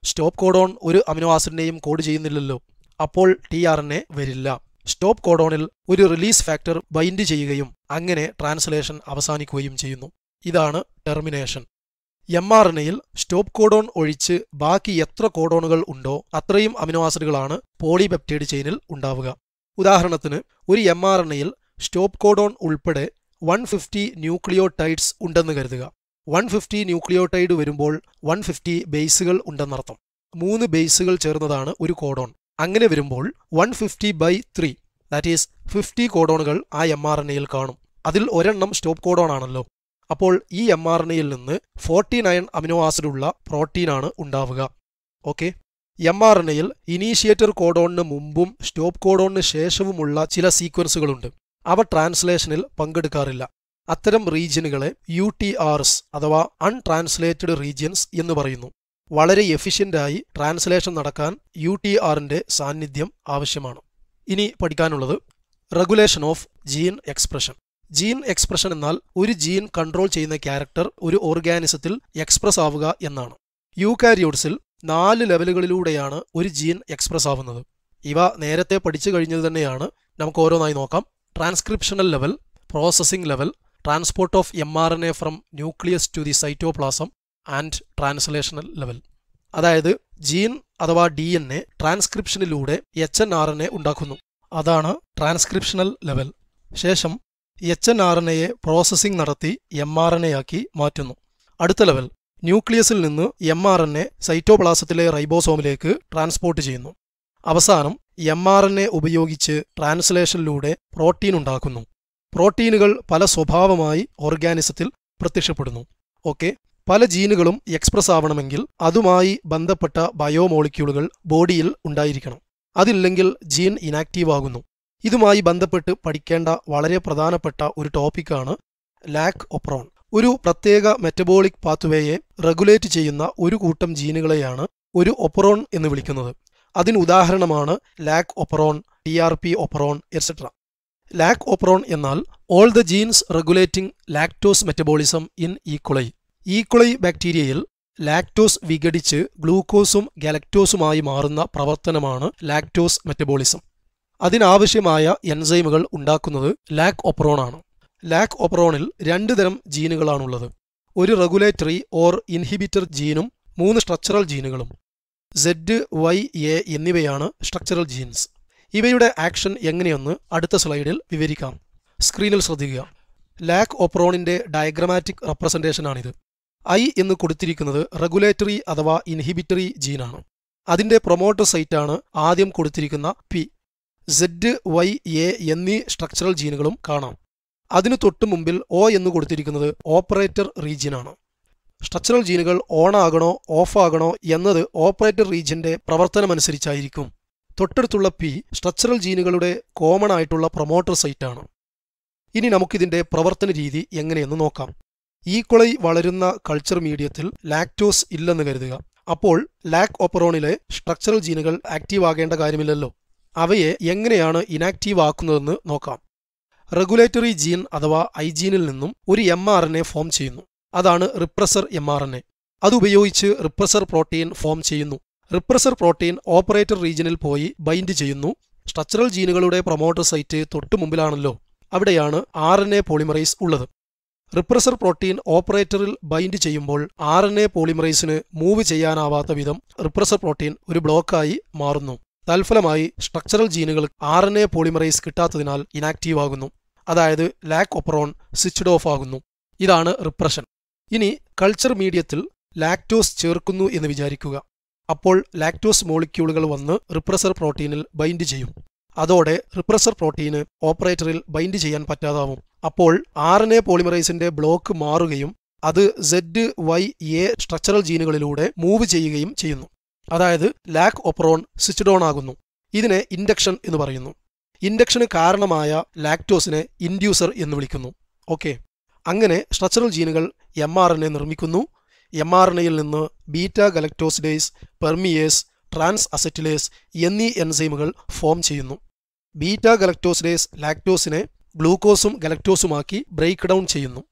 സ്റ്റോപ്പ് കോഡോൺ ഒരു അമിനോ ആസിഡിനെയും കോഡ് ചെയ്യുന്നില്ലല്ലോ. അപ്പോൾ ടി ആർ എൻ എ വരില്ല. സ്റ്റോപ്പ് കോഡോണിൽ ഒരു റിലീസ് ഫാക്ടർ ബൈൻഡ് ചെയ്യുകയും അങ്ങനെ ട്രാൻസ്ലേഷൻ അവസാനിക്കുകയും ചെയ്യുന്നു. ഇതാണ് ടെർമിനേഷൻ. എം ആർ എൻ എയിൽ സ്റ്റോപ്പ് കോഡോൺ ഒഴിച്ച് ബാക്കി എത്ര കോഡോണുകൾ ഉണ്ടോ അത്രയും അമിനോ ആസിഡുകളാണ് പോളിപെപ്റ്റൈഡ് ചെയിനിൽ ഉണ്ടാവുക. ഉദാഹരണത്തിന് ഒരു എം ആർ എൻ എയിൽ സ്റ്റോപ്പ് കോഡോൺ ഉൾപ്പെടെ വൺ ഫിഫ്റ്റി ന്യൂക്ലിയോടൈഡ്സ് ഉണ്ടെന്ന് കരുതുക. വൺ ഫിഫ്റ്റി ന്യൂക്ലിയോടൈഡ് വരുമ്പോൾ വൺ ഫിഫ്റ്റി ബേസുകൾ ഉണ്ടെന്നർത്ഥം. മൂന്ന് ബേസുകൾ ചേർന്നതാണ് ഒരു കോഡോൺ. അങ്ങനെ വരുമ്പോൾ one fifty by three that is fifty കോഡോണുകൾ ആ എം ആർ എൻ എയിൽ കാണും. അതിൽ ഒരെണ്ണം സ്റ്റോപ്പ് കോഡോൺ ആണല്ലോ. അപ്പോൾ ഈ എം ആർ എൻ എയിൽ നിന്ന് ഫോർട്ടി നയൻ അമിനോ ആസിഡുള്ള പ്രോട്ടീനാണ് ഉണ്ടാവുക. ഓക്കെ. എം ആർ എൻ എയിൽ ഇനീഷ്യേറ്റർ കോഡോണിന് മുമ്പും സ്റ്റോപ്പ് കോഡോണിന് ശേഷവുമുള്ള ചില സീക്വൻസുകളുണ്ട്. അവ ട്രാൻസ്ലേഷനിൽ പങ്കെടുക്കാറില്ല. അത്തരം റീജിയനുകളെ യു ടി ആർസ് അഥവാ അൺട്രാൻസ്ലേറ്റഡ് റീജിയൻസ് എന്ന് പറയുന്നു. വളരെ എഫിഷ്യൻ്റായി ട്രാൻസ്ലേഷൻ നടക്കാൻ യു ടി ആറിൻ്റെ സാന്നിധ്യം ആവശ്യമാണ്. ഇനി പഠിക്കാനുള്ളത് regulation of gene expression. Gene expression എന്നാൽ ഒരു ജീൻ കൺട്രോൾ ചെയ്യുന്ന ക്യാരക്ടർ ഒരു ഓർഗാനിസത്തിൽ എക്സ്പ്രസ് ആവുക എന്നാണ്. യൂകാരിയോട്സിൽ നാല് ലെവലുകളിലൂടെയാണ് ഒരു ജീൻ എക്സ്പ്രസ് ആവുന്നത്. ഇവ നേരത്തെ പഠിച്ചു കഴിഞ്ഞത് തന്നെയാണ്. നമുക്ക് ഓരോന്നായി നോക്കാം. Transcriptional level, processing level, transport of M R N A from nucleus to the cytoplasm and translational level. അതായത് ജീൻ അഥവാ ഡി എൻ എ ട്രാൻസ്ക്രിപ്ഷനിലൂടെ H N R N A ഉണ്ടാക്കുന്നു. അതാണ് ട്രാൻസ്ക്രിപ്ഷണൽ ലെവൽ. ശേഷം എച്ച് എൻ ആർ എൻ എയെ പ്രോസസ്സിംഗ് നടത്തി എം ആർ എൻ എ ആക്കി മാറ്റുന്നു. അടുത്ത ലെവൽ ന്യൂക്ലിയസിൽ നിന്ന് എം ആർ എൻ എ സൈറ്റോപ്ലാസത്തിലെ റൈബോസോമിലേക്ക് ട്രാൻസ്പോർട്ട് ചെയ്യുന്നു. അവസാനം എം ആർ എൻ എ ഉപയോഗിച്ച് ട്രാൻസ്ലേഷനിലൂടെ പ്രോട്ടീൻ ഉണ്ടാക്കുന്നു. പ്രോട്ടീനുകൾ പല സ്വഭാവമായി ഓർഗാനിസത്തിൽ പ്രത്യക്ഷപ്പെടുന്നു. ഓക്കെ. പല ജീനുകളും എക്സ്പ്രസ് ആവണമെങ്കിൽ അതുമായി ബന്ധപ്പെട്ട ബയോമോളിക്യൂളുകൾ ബോഡിയിൽ ഉണ്ടായിരിക്കണം. അതില്ലെങ്കിൽ ജീൻ ഇനാക്റ്റീവ് ആകുന്നു. ഇതുമായി ബന്ധപ്പെട്ട് പഠിക്കേണ്ട വളരെ പ്രധാനപ്പെട്ട ഒരു ടോപ്പിക്കാണ് ലാക് ഒപ്രോൺ. ഒരു പ്രത്യേക മെറ്റബോളിക് പാത്വേയെ റെഗുലേറ്റ് ചെയ്യുന്ന ഒരു കൂട്ടം ജീനുകളെയാണ് ഒരു ഒപ്രോൺ എന്ന് വിളിക്കുന്നത്. അതിന് ഉദാഹരണമാണ് lac operon, T R P operon etcetera. Lac operon എന്നാൽ all the genes regulating lactose metabolism in E coli. E coli ബാക്ടീരിയയിൽ ലാക്ടോസ് വിഘടിച്ച് ഗ്ലൂക്കോസും ഗലക്ടോസുമായി മാറുന്ന പ്രവർത്തനമാണ് ലാക്ടോസ് മെറ്റബോളിസം. അതിനാവശ്യമായ എൻസൈമുകൾ ഉണ്ടാക്കുന്നത് ലാക് ഒപ്രോൺ ആണ്. ലാക് ഒപ്രോണിൽ രണ്ട് തരം ജീനുകളാണുള്ളത്. ഒരു റെഗുലേറ്ററി ഓർ ഇൻഹിബിറ്റർ ജീനും മൂന്ന് സ്ട്രക്ചറൽ ജീനുകളും. സെഡ്, വൈ, എ എന്നിവയാണ് സ്ട്രക്ചറൽ ജീൻസ്. ഇവയുടെ ആക്ഷൻ എങ്ങനെയെന്ന് അടുത്ത സ്ലൈഡിൽ വിവരിക്കാം. സ്ക്രീനിൽ ശ്രദ്ധിക്കുക. ലാക് ഒപ്രോണിന്റെ ഡയഗ്രമാറ്റിക് റെപ്രസെന്റേഷനാണിത്. ഐ എന്ന് കൊടുത്തിരിക്കുന്നത് റെഗുലേറ്ററി അഥവാ ഇൻഹിബിറ്ററി ജീനാണ്. അതിന്റെ പ്രൊമോട്ടർ സൈറ്റാണ് ആദ്യം കൊടുത്തിരിക്കുന്ന പി. സെഡ്, വൈ, എ എന്നീ സ്ട്രക്ചറൽ ജീനുകളും കാണാം. അതിനു തൊട്ടു മുമ്പിൽ ഒ എന്ന് കൊടുത്തിരിക്കുന്നത് ഓപ്പറേറ്റർ റീജിയനാണ്. സ്ട്രക്ചറൽ ജീനുകൾ ഓൺ ആകണോ ഓഫ് ആകണോ എന്നത് ഓപ്പറേറ്റർ റീജിയന്റെ പ്രവർത്തനമനുസരിച്ചായിരിക്കും. തൊട്ടടുത്തുള്ള പി സ്ട്രക്ചറൽ ജീനുകളുടെ കോമൺ ആയിട്ടുള്ള പ്രൊമോട്ടർ സൈറ്റാണ്. ഇനി നമുക്കിതിന്റെ പ്രവർത്തന രീതി എങ്ങനെയെന്ന് നോക്കാം. ഈക്വളൈ വളരുന്ന കൾച്ചർ മീഡിയത്തിൽ ലാക്ടോസ് ഇല്ലെന്ന് കരുതുക. അപ്പോൾ ലാക് ഒപ്രോണിലെ സ്ട്രക്ചറൽ ജീനുകൾ ആക്റ്റീവ് ആകേണ്ട കാര്യമില്ലല്ലോ. അവയെ എങ്ങനെയാണ് ഇനാക്റ്റീവ് ആക്കുന്നതെന്ന് നോക്കാം. റെഗുലേറ്ററി ജീൻ അഥവാ ഐ ജീനിൽ നിന്നും ഒരു M R N A form ചെയ്യുന്നു. അതാണ് repressor M R N A. അതുപയോഗിച്ച് റിപ്രസർ പ്രോട്ടീൻ ഫോം ചെയ്യുന്നു. റിപ്രസർ പ്രോട്ടീൻ ഓപ്പറേറ്റർ റീജിയനിൽ പോയി ബൈൻഡ് ചെയ്യുന്നു. സ്ട്രക്ചറൽ ജീനുകളുടെ പ്രൊമോട്ടർ സൈറ്റ് തൊട്ടു മുമ്പിലാണല്ലോ. അവിടെയാണ് ആർ എൻ എ പോളിമറൈസ് ഉള്ളത്. റിപ്രസർ പ്രോട്ടീൻ ഓപ്പറേറ്ററിൽ ബൈൻഡ് ചെയ്യുമ്പോൾ ആർ എൻ എ പോളിമറൈസിന് മൂവ് ചെയ്യാനാവാത്ത വിധം റിപ്രസർ പ്രോട്ടീൻ ഒരു ബ്ലോക്കായി മാറുന്നു. തൽഫലമായി സ്ട്രക്ചറൽ ജീനുകൾ ആർ എൻ എ പോളിമറൈസ് കിട്ടാത്തതിനാൽ ഇനാക്റ്റീവ് ആകുന്നു. അതായത് ലാക് ഒപ്രോൺ സ്വിച്ച്ഡ് ഓഫ് ആകുന്നു. ഇതാണ് റിപ്രഷൻ. ഇനി കൾച്ചർ മീഡിയത്തിൽ ലാക്ടോസ് ചേർക്കുന്നു എന്ന് വിചാരിക്കുക. അപ്പോൾ ലാക്ടോസ് മോളിക്യൂളുകൾ വന്ന് റിപ്രസർ പ്രോട്ടീനിൽ ബൈൻഡ് ചെയ്യും. അതോടെ റിപ്രസർ പ്രോട്ടീന് ഓപ്പറേറ്ററിൽ ബൈൻഡ് ചെയ്യാൻ പറ്റാതാവും. അപ്പോൾ ആർ എൻ എ പോളിമറൈസിന്റെ ബ്ലോക്ക് മാറുകയും അത് സെഡ്, വൈ, എ സ്ട്രക്ചറൽ ജീനുകളിലൂടെ മൂവ് ചെയ്യുകയും ചെയ്യുന്നു. അതായത് ലാക് ഒപ്രോൺ സ്വിച്ച്ഡ് ഓൺ ആകുന്നു. ഇതിനെ ഇൻഡക്ഷൻ എന്ന് പറയുന്നു. ഇൻഡക്ഷന് കാരണമായ ലാക്ടോസിനെ ഇൻഡ്യൂസർ എന്ന് വിളിക്കുന്നു. ഓക്കെ. അങ്ങനെ സ്ട്രക്ചറൽ ജീനുകൾ എം ആർ എൻ എ നിർമ്മിക്കുന്നു. എം ആർ എൻ എയിൽ നിന്ന് beta galactosidase, permease, transacetylase എന്നീ എൻസൈമുകൾ ഫോം ചെയ്യുന്നു. ബീറ്റ ഗലക്ടോസിഡേസ് ലാക്ടോസിനെ ഗ്ലൂക്കോസും ഗലക്ടോസുമാക്കി ബ്രേക്ക് ഡൗൺ ചെയ്യുന്നു.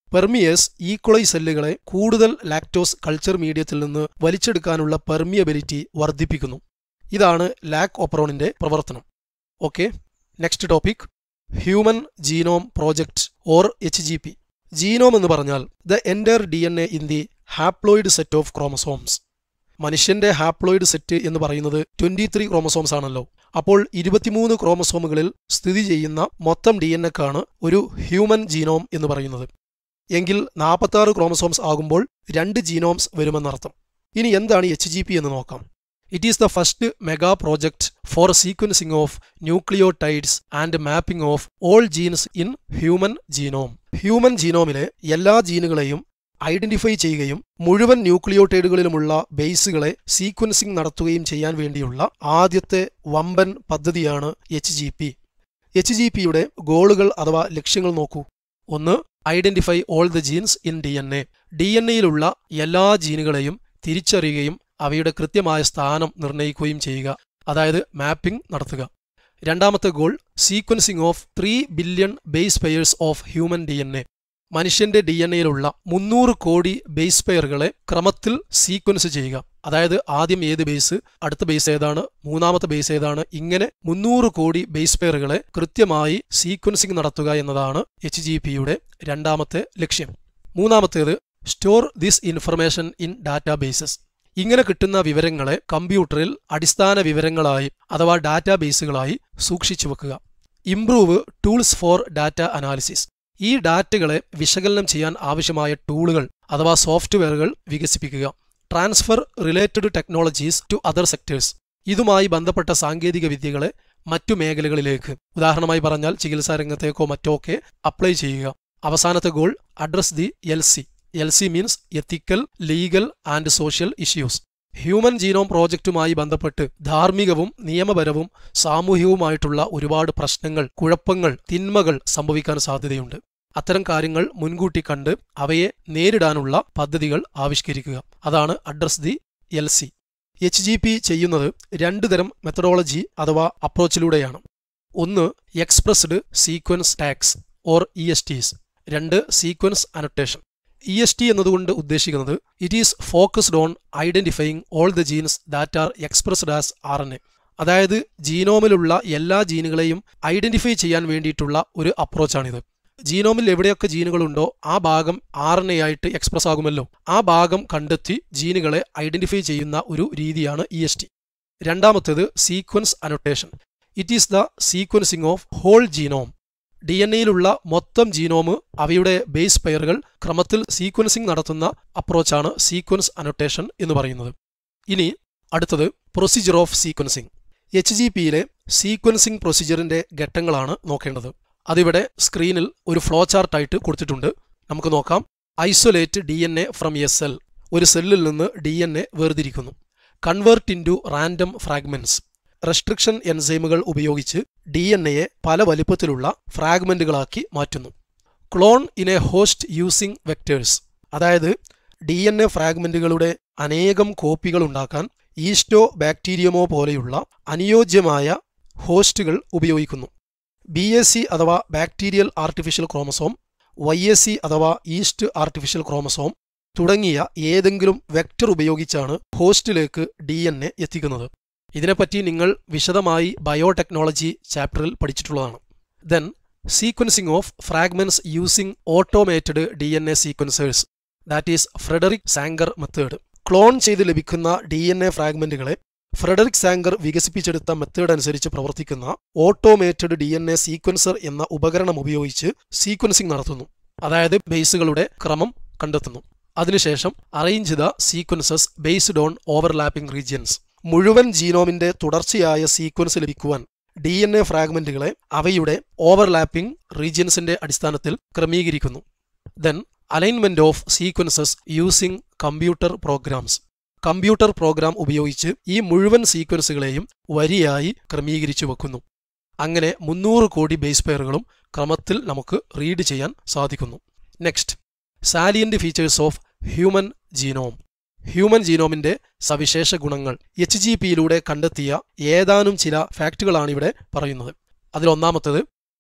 പെർമിയേഴ്സ് ഈക്വളൈ സെല്ലുകളെ കൂടുതൽ ലാക്ടോസ് കൾച്ചർ മീഡിയത്തിൽ നിന്ന് വലിച്ചെടുക്കാനുള്ള പെർമിയബിലിറ്റി വർദ്ധിപ്പിക്കുന്നു. ഇതാണ് ലാക് ഓപ്പറോണിന്റെ പ്രവർത്തനം. Okay, next topic human genome project or H G P. Genome എന്ന് പറഞ്ഞാൽ the entire D N A in the haploid set of chromosomes. മനുഷ്യന്റെ ഹാപ്ലോയിഡ് സെറ്റ് എന്ന് പറയുന്നത് ട്വന്റി ത്രീ ക്രോമസോംസ് ആണല്ലോ. അപ്പോൾ ഇരുപത്തിമൂന്ന് ക്രോമസോമുകളിൽ സ്ഥിതി ചെയ്യുന്ന മൊത്തം ഡി എൻ എക്കാണ് ഒരു ഹ്യൂമൻ ജീനോം എന്ന് പറയുന്നത്. എങ്കിൽ നാൽപ്പത്താറ് ക്രോമസോംസ് ആകുമ്പോൾ രണ്ട് ജീനോംസ് വരുമെന്നർത്ഥം. ഇനി എന്താണ് എച്ച് ജി പി എന്ന് നോക്കാം. It is the first mega project for sequencing of nucleotides and mapping of all genes in human genome. Human ജീനോമിലെ എല്ലാ ജീനുകളെയും ഐഡന്റിഫൈ ചെയ്യുകയും മുഴുവൻ ന്യൂക്ലിയോടൈഡുകളിലുമുള്ള ബേസുകളെ സീക്വൻസിംഗ് നടത്തുകയും ചെയ്യാൻ വേണ്ടിയുള്ള ആദ്യത്തെ വമ്പൻ പദ്ധതിയാണ് H G P. H G പിയുടെ ഗോളുകൾ അഥവാ ലക്ഷ്യങ്ങൾ നോക്കൂ. ഒന്ന്, identify all the genes in D N A. D N എയിലുള്ള എല്ലാ ജീനുകളെയും തിരിച്ചറിയുകയും അവയുടെ കൃത്യമായ സ്ഥാനം നിർണ്ണയിക്കുകയും ചെയ്യുക, അതായത് മാപ്പിംഗ് നടത്തുക. രണ്ടാമത്തെ goal, sequencing of three billion base pairs of human D N A. മനുഷ്യന്റെ ഡി എൻ എയിലുള്ള മുന്നൂറ് കോടി ബേസ് പെയറുകളെ ക്രമത്തിൽ സീക്വൻസ് ചെയ്യുക. അതായത് ആദ്യം ഏത് ബേസ്, അടുത്ത ബേസ് ഏതാണ്, മൂന്നാമത്തെ ബേസ് ഏതാണ്, ഇങ്ങനെ മുന്നൂറ് കോടി ബേസ് പെയറുകളെ കൃത്യമായി സീക്വൻസിംഗ് നടത്തുക എന്നതാണ് എച്ച് ജി പിയുടെ രണ്ടാമത്തെ ലക്ഷ്യം. മൂന്നാമത്തേത്, store this information in databases. ഇങ്ങനെ കിട്ടുന്ന വിവരങ്ങളെ കമ്പ്യൂട്ടറിൽ അടിസ്ഥാന വിവരങ്ങളായി അഥവാ ഡാറ്റാബേസുകളായി സൂക്ഷിച്ചു വെക്കുക. Improve tools for data analysis. ഈ ഡാറ്റകളെ വിശകലനം ചെയ്യാൻ ആവശ്യമായ ടൂളുകൾ അഥവാ സോഫ്റ്റ്വെയറുകൾ വികസിപ്പിക്കുക. Transfer related technologies to other sectors. ഇതുമായി ബന്ധപ്പെട്ട സാങ്കേതിക വിദ്യകളെ മറ്റു മേഖലകളിലേക്ക്, ഉദാഹരണമായി പറഞ്ഞാൽ ചികിത്സാ രംഗത്തേക്കോ മറ്റോ ഒക്കെ അപ്ലൈ ചെയ്യുക. അവസാനത്തെ goal, address the L C. L C means ethical, legal and social issues. Human genome പ്രോജക്റ്റുമായി ബന്ധപ്പെട്ട് ധാർമ്മികവും നിയമപരവും സാമൂഹികവുമായിട്ടുള്ള ഒരുപാട് പ്രശ്നങ്ങൾ, കുഴപ്പങ്ങൾ, തിന്മകൾ സംഭവിക്കാൻ സാധ്യതയുണ്ട്. അത്തരം കാര്യങ്ങൾ മുൻകൂട്ടി കണ്ട് അവയെ നേരിടാനുള്ള പദ്ധതികൾ ആവിഷ്കരിക്കുക. അതാണ് address the L C. H G P ചെയ്യുന്നത് രണ്ടു തരം മെത്തഡോളജി അഥവാ അപ്രോച്ചിലൂടെയാണ്. ഒന്ന്, expressed sequence tags or E S Ts. രണ്ട്, sequence annotation. E S T എന്നതുകൊണ്ട് ഉദ്ദേശിക്കുന്നത് it is focused on identifying all the genes that are expressed as R N A. അതായത് ജീനോമിലുള്ള എല്ലാ ജീനുകളെയും ഐഡന്റിഫൈ ചെയ്യാൻ വേണ്ടിയിട്ടുള്ള ഒരു അപ്രോച്ചാണിത്. ജീനോമിൽ എവിടെയൊക്കെ ജീനുകളുണ്ടോ ആ ഭാഗം ആർ എൻ എ ആയിട്ട് എക്സ്പ്രസ് ആകുമല്ലോ. ആ ഭാഗം കണ്ടെത്തി ജീനുകളെ ഐഡന്റിഫൈ ചെയ്യുന്ന ഒരു രീതിയാണ് ഇ എസ് ടി. രണ്ടാമത്തേത് sequence annotation. It is the sequencing of whole genome. D N എയിലുള്ള മൊത്തം ജീനോമ്, അവയുടെ ബേസ് പെയറുകൾ ക്രമത്തിൽ സീക്വൻസിംഗ് നടത്തുന്ന അപ്രോച്ചാണ് സീക്വൻസ് അനോട്ടേഷൻ എന്ന് പറയുന്നത്. ഇനി അടുത്തത് procedure of sequencing. H G പിയിലെ സീക്വൻസിംഗ് പ്രൊസീജിയറിന്റെ ഘട്ടങ്ങളാണ് നോക്കേണ്ടത്. അതിവിടെ സ്ക്രീനിൽ ഒരു ഫ്ലോ ചാർട്ടായിട്ട് കൊടുത്തിട്ടുണ്ട്. നമുക്ക് നോക്കാം. Isolate D N A from a cell. ഒരു സെല്ലിൽ നിന്ന് ഡി എൻ എ വേർതിരിക്കുന്നു. Convert into random fragments. Restriction എൻസൈമുകൾ ഉപയോഗിച്ച് ഡി എൻ എയെ പല വലിപ്പത്തിലുള്ള ഫ്രാഗ്മെന്റുകളാക്കി മാറ്റുന്നു. Clone in a host using vectors. അതായത് ഡി എൻ എ ഫ്രാഗ്മെന്റുകളുടെ അനേകം കോപ്പികൾ ഉണ്ടാക്കാൻ ഈസ്റ്റോ ബാക്ടീരിയമോ പോലെയുള്ള അനുയോജ്യമായ ഹോസ്റ്റുകൾ ഉപയോഗിക്കുന്നു. ബി എ സി അഥവാ bacterial artificial chromosome, Y A C അഥവാ ഈസ്റ്റ് ആർട്ടിഫിഷ്യൽ ക്രോമസോം തുടങ്ങിയ ഏതെങ്കിലും വെക്ടർ ഉപയോഗിച്ചാണ് ഹോസ്റ്റിലേക്ക് ഡി എൻ എ എത്തിക്കുന്നത്. ഇതിനെപ്പറ്റി നിങ്ങൾ വിശദമായി ബയോടെക്നോളജി ചാപ്റ്ററിൽ പഠിച്ചിട്ടുള്ളതാണ്. Then sequencing of fragments using automated D N A sequencers, that is Frederick Sanger method. Clone ചെയ്ത് ലഭിക്കുന്ന ഡി എൻ എ ഫ്രാഗ്മെന്റുകളെ ഫ്രെഡറിക് സാങ്കർ വികസിപ്പിച്ചെടുത്ത മെത്തേഡ് അനുസരിച്ച് പ്രവർത്തിക്കുന്ന automated D N A sequencer എന്ന ഉപകരണം ഉപയോഗിച്ച് സീക്വൻസിംഗ് നടത്തുന്നു. അതായത് ബേസുകളുടെ ക്രമം കണ്ടെത്തുന്നു. അതിനുശേഷം arrange the sequences based on overlapping regions. മുഴുവൻ ജീനോമിന്റെ തുടർച്ചയായ സീക്വൻസ് ലഭിക്കുവാൻ ഡി എൻ എ ഫ്രാഗ്മെന്റുകളെ അവയുടെ ഓവർലാപ്പിംഗ് റീജിയൻസിന്റെ അടിസ്ഥാനത്തിൽ ക്രമീകരിക്കുന്നു. Then alignment of sequences using computer programs. Computer program ഉപയോഗിച്ച് ഈ മുഴുവൻ സീക്വൻസുകളെയും വരിയായി ക്രമീകരിച്ചു വെക്കുന്നു. അങ്ങനെ മുന്നൂറ് കോടി ബേസ് പെയറുകളും ക്രമത്തിൽ നമുക്ക് റീഡ് ചെയ്യാൻ സാധിക്കുന്നു. Next, salient features of human genome. Human ജീനോമിന്റെ സവിശേഷ ഗുണങ്ങൾ എച്ച് ജി പിയിലൂടെ കണ്ടെത്തിയ ഏതാനും ചില ഫാക്റ്റുകളാണ് ഇവിടെ പറയുന്നത്. അതിലൊന്നാമത്തേത്,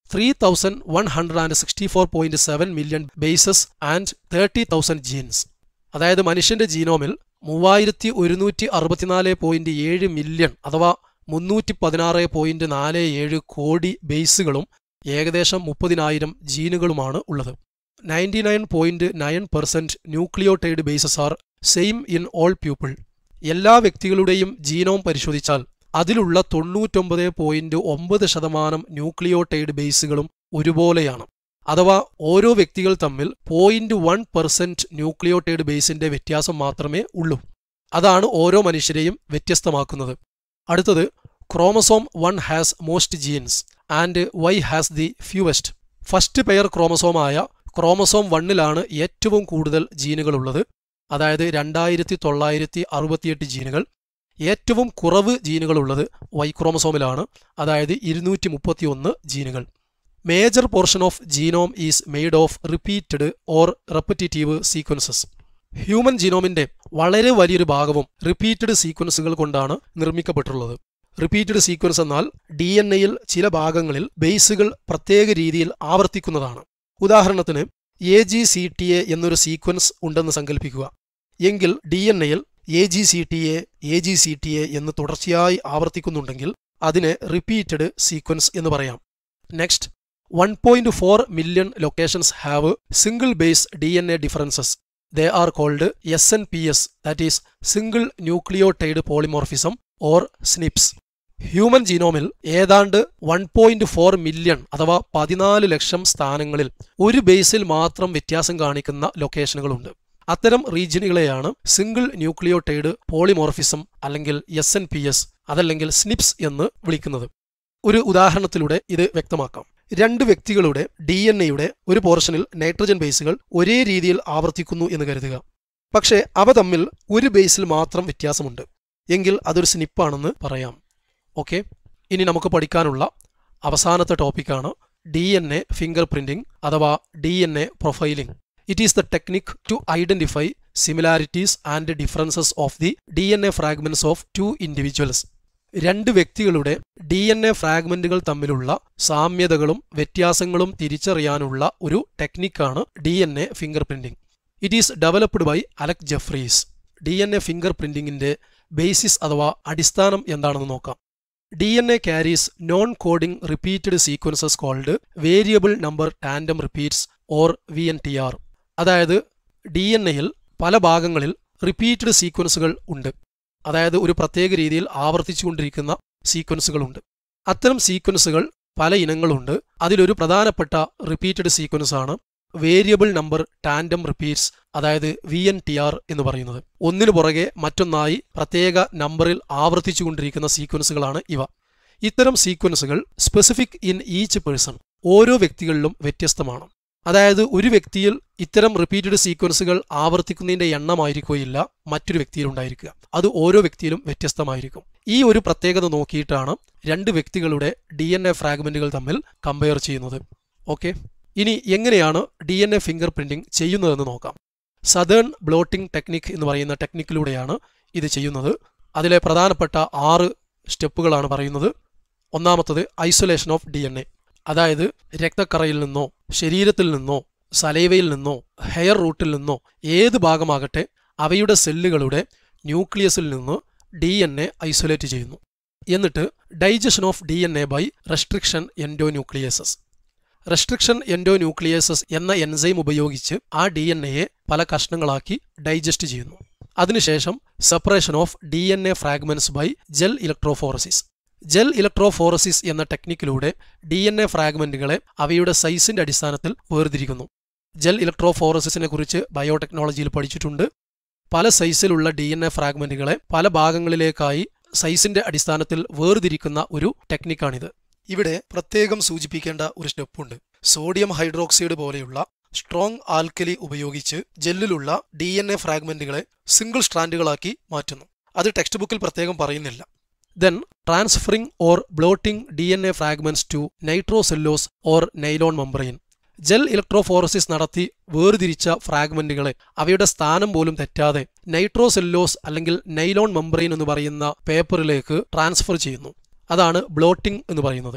three thousand one hundred and sixty four point seven million bases and thirty thousand genes. അതായത് മനുഷ്യന്റെ ജീനോമിൽ മൂവായിരത്തി ഒരുന്നൂറ്റി അറുപത്തിനാല് പോയിന്റ് ഏഴ് മില്യൺ അഥവാ മുന്നൂറ്റി പതിനാറ് പോയിന്റ് നാല് ഏഴ് കോടി ബേസുകളും ഏകദേശം മുപ്പതിനായിരം ജീനുകളുമാണ് ഉള്ളത്. Ninety nine point nine percent nucleotide bases are same in all people. എല്ലാ വ്യക്തികളുടെയും ജീനോം പരിശോധിച്ചാൽ അതിലുള്ള തൊണ്ണൂറ്റൊമ്പത് പോയിന്റ് ഒമ്പത് ശതമാനം ന്യൂക്ലിയോടൈഡ് ബേസുകളും ഒരുപോലെയാണ്. അഥവാ ഓരോ വ്യക്തികൾ തമ്മിൽ പോയിന്റ് വൺ പെർസെന്റ് ന്യൂക്ലിയോടൈഡ് ബേസിന്റെ വ്യത്യാസം മാത്രമേ ഉള്ളൂ. അതാണ് ഓരോ മനുഷ്യരെയും വ്യത്യസ്തമാക്കുന്നത്. അടുത്തത്, chromosome one has most genes and Y has the fewest. First pair ക്രോമസോമായ ക്രോമസോം വണ്ണിലാണ് ഏറ്റവും കൂടുതൽ ജീനുകളുള്ളത്, അതായത് രണ്ടായിരത്തി തൊള്ളായിരത്തി അറുപത്തിയെട്ട് ജീനുകൾ. ഏറ്റവും കുറവ് ജീനുകളുള്ളത് വൈ ക്രോമസോമിലാണ്, അതായത് ഇരുന്നൂറ്റി മുപ്പത്തി ഒന്ന് ജീനുകൾ. Major portion of genome is made of repeated or repetitive sequences. Human ജീനോമിന്റെ വളരെ വലിയൊരു ഭാഗവും റിപ്പീറ്റഡ് സീക്വൻസുകൾ കൊണ്ടാണ് നിർമ്മിക്കപ്പെട്ടുള്ളത്. റിപ്പീറ്റഡ് സീക്വൻസ് എന്നാൽ ഡി എൻ എയിൽ ചില ഭാഗങ്ങളിൽ ബേസുകൾ പ്രത്യേക രീതിയിൽ ആവർത്തിക്കുന്നതാണ്. ഉദാഹരണത്തിന് A G C T A എന്നൊരു സീക്വൻസ് ഉണ്ടെന്ന് സങ്കല്പിക്കുക. എങ്കിൽ ഡി എൻ എയിൽ A G C T A A G C T A എന്ന് തുടർച്ചയായി ആവർത്തിക്കുന്നുണ്ടെങ്കിൽ അതിനെ റിപ്പീറ്റഡ് സീക്വൻസ് എന്ന് പറയാം. Next, one point four million locations have single base D N A differences. They are called S N P S, that is single nucleotide polymorphism or snips. Human ജീനോമിൽ ഏതാണ്ട് വൺ പോയിന്റ് ഫോർ മില്യൺ അഥവാ പതിനാല് ലക്ഷം സ്ഥാനങ്ങളിൽ ഒരു ബേസിൽ മാത്രം വ്യത്യാസം കാണിക്കുന്ന ലൊക്കേഷനുകളുണ്ട്. അത്തരം റീജിയനുകളെയാണ് സിംഗിൾ ന്യൂക്ലിയോടൈഡ് പോളിമോർഫിസം അല്ലെങ്കിൽ എസ് എൻ പി എസ് അതല്ലെങ്കിൽ സ്നിപ്സ് എന്ന് വിളിക്കുന്നത്. ഒരു ഉദാഹരണത്തിലൂടെ ഇത് വ്യക്തമാക്കാം. രണ്ട് വ്യക്തികളുടെ ഡി എൻ എയുടെ ഒരു പോർഷനിൽ നൈട്രജൻ ബേസുകൾ ഒരേ രീതിയിൽ ആവർത്തിക്കുന്നു എന്ന് കരുതുക. പക്ഷേ അവ തമ്മിൽ ഒരു ബേസിൽ മാത്രം വ്യത്യാസമുണ്ട്. എങ്കിൽ അതൊരു സ്നിപ്പാണെന്ന് പറയാം. ഓക്കെ, ഇനി നമുക്ക് പഠിക്കാനുള്ള അവസാനത്തെ ടോപ്പിക്കാണ് D N A finger printing അഥവാ D N A profiling. It is the technique to identify similarities and differences of the D N A fragments of two individuals. രണ്ട് വ്യക്തികളുടെ ഡി എൻ എ ഫ്രാഗ്മെന്റുകൾ തമ്മിലുള്ള സാമ്യതകളും വ്യത്യാസങ്ങളും തിരിച്ചറിയാനുള്ള ഒരു ടെക്നിക്കാണ് D N A finger printing. It is developed by Alec Jeffreys. D N A finger പ്രിന്റിംഗിന്റെ ബേസിസ് അഥവാ അടിസ്ഥാനം എന്താണെന്ന് നോക്കാം. D N A carries non-coding repeated sequences called variable number tandem repeats or V N T R. അതായത് ഡി എൻ എയിൽ പല ഭാഗങ്ങളിൽ റിപ്പീറ്റഡ് സീക്വൻസുകൾ ഉണ്ട്, അതായത് ഒരു പ്രത്യേക രീതിയിൽ ആവർത്തിച്ചുകൊണ്ടിരിക്കുന്ന സീക്വൻസുകളുണ്ട്. അത്തരം സീക്വൻസുകൾ പല ഇനങ്ങളുണ്ട്. അതിലൊരു പ്രധാനപ്പെട്ട റിപ്പീറ്റഡ് സീക്വൻസ് ആണ് വേരിയബിൾ നമ്പർ ടാൻഡം റിപ്പീറ്റ്സ്, അതായത് വി എൻ ടി ആർ എന്ന് പറയുന്നത്. ഒന്നിനു പുറകെ മറ്റൊന്നായി പ്രത്യേക നമ്പറിൽ ആവർത്തിച്ചുകൊണ്ടിരിക്കുന്ന സീക്വൻസുകളാണ് ഇവ. ഇത്തരം സീക്വൻസുകൾ സ്പെസിഫിക് ഇൻ ഈച്ച് പേഴ്സൺ, ഓരോ വ്യക്തികളിലും വ്യത്യസ്തമാണ്. അതായത് ഒരു വ്യക്തിയിൽ ഇത്തരം റിപ്പീറ്റഡ് സീക്വൻസുകൾ ആവർത്തിക്കുന്നതിന്റെ എണ്ണമായിരിക്കുകയില്ല മറ്റൊരു വ്യക്തിയിൽ ഉണ്ടായിരിക്കുക. അത് ഓരോ വ്യക്തിയിലും വ്യത്യസ്തമായിരിക്കും. ഈ ഒരു പ്രത്യേകത നോക്കിയിട്ടാണ് രണ്ട് വ്യക്തികളുടെ ഡി എൻ എ ഫ്രാഗ്മെന്റുകൾ തമ്മിൽ കമ്പയർ ചെയ്യുന്നത്. ഓക്കെ, ഇനി എങ്ങനെയാണ് D N A finger printing ചെയ്യുന്നതെന്ന് നോക്കാം. സദേൺ ബ്ലോട്ടിംഗ് ടെക്നിക് എന്ന് പറയുന്ന ടെക്നിക്കിലൂടെയാണ് ഇത് ചെയ്യുന്നത്. അതിലെ പ്രധാനപ്പെട്ട ആറ് സ്റ്റെപ്പുകളാണ് പറയുന്നത്. ഒന്നാമത്തത് isolation of D N A, അതായത് രക്തക്കറയിൽ നിന്നോ ശരീരത്തിൽ നിന്നോ സലൈവയിൽ നിന്നോ ഹെയർ റൂട്ടിൽ നിന്നോ ഏത് ഭാഗമാകട്ടെ അവയുടെ സെല്ലുകളുടെ ന്യൂക്ലിയസിൽ നിന്ന് ഡി എൻ എ ഐസൊലേറ്റ് ചെയ്യുന്നു. എന്നിട്ട് digestion of D N A by restriction endonucleases. Restriction endonucleases എന്ന എൻസൈം ഉപയോഗിച്ച് ആ ഡി എൻ എയെ പല കഷ്ണങ്ങളാക്കി ഡൈജസ്റ്റ് ചെയ്യുന്നു. അതിനുശേഷം separation of D N A fragments by gel electrophoresis. Gel electrophoresis എന്ന ടെക്നിക്കിലൂടെ ഡി എൻ എ ഫ്രാഗ്മെന്റുകളെ അവയുടെ സൈസിന്റെ അടിസ്ഥാനത്തിൽ വേർതിരിക്കുന്നു. ജെൽ ഇലക്ട്രോഫോറസിസിനെ കുറിച്ച് ബയോടെക്നോളജിയിൽ പഠിച്ചിട്ടുണ്ട്. പല സൈസിലുള്ള ഡി എൻ എ ഫ്രാഗ്മെന്റുകളെ പല ഭാഗങ്ങളിലേക്കായി സൈസിന്റെ അടിസ്ഥാനത്തിൽ വേർതിരിക്കുന്ന ഒരു ടെക്നിക്കാണിത്. ഇവിടെ പ്രത്യേകം സൂചിപ്പിക്കേണ്ട ഒരു സ്റ്റെപ്പുണ്ട്. സോഡിയം ഹൈഡ്രോക്സൈഡ് പോലെയുള്ള സ്ട്രോങ് ആൽക്കലി ഉപയോഗിച്ച് ജെല്ലിലുള്ള ഡി എൻ എ ഫ്രാഗ്മെന്റുകളെ സിംഗിൾ സ്ട്രാൻഡുകളാക്കി മാറ്റുന്നു. അത് ടെക്സ്റ്റ് ബുക്കിൽ പ്രത്യേകം പറയുന്നില്ല. Then transferring or blotting D N A fragments to nitrocellulose or nylon membrane. Gel electrophoresis നടത്തി വേർതിരിച്ച ഫ്രാഗ്മെന്റുകളെ അവയുടെ സ്ഥാനം പോലും തെറ്റാതെ നൈട്രോസെല്ലോസ് അല്ലെങ്കിൽ നൈലോൺ മെംബ്രെയിൻ എന്ന് പറയുന്ന പേപ്പറിലേക്ക് ട്രാൻസ്ഫർ ചെയ്യുന്നു. അതാണ് ബ്ലോട്ടിംഗ് എന്ന് പറയുന്നത്.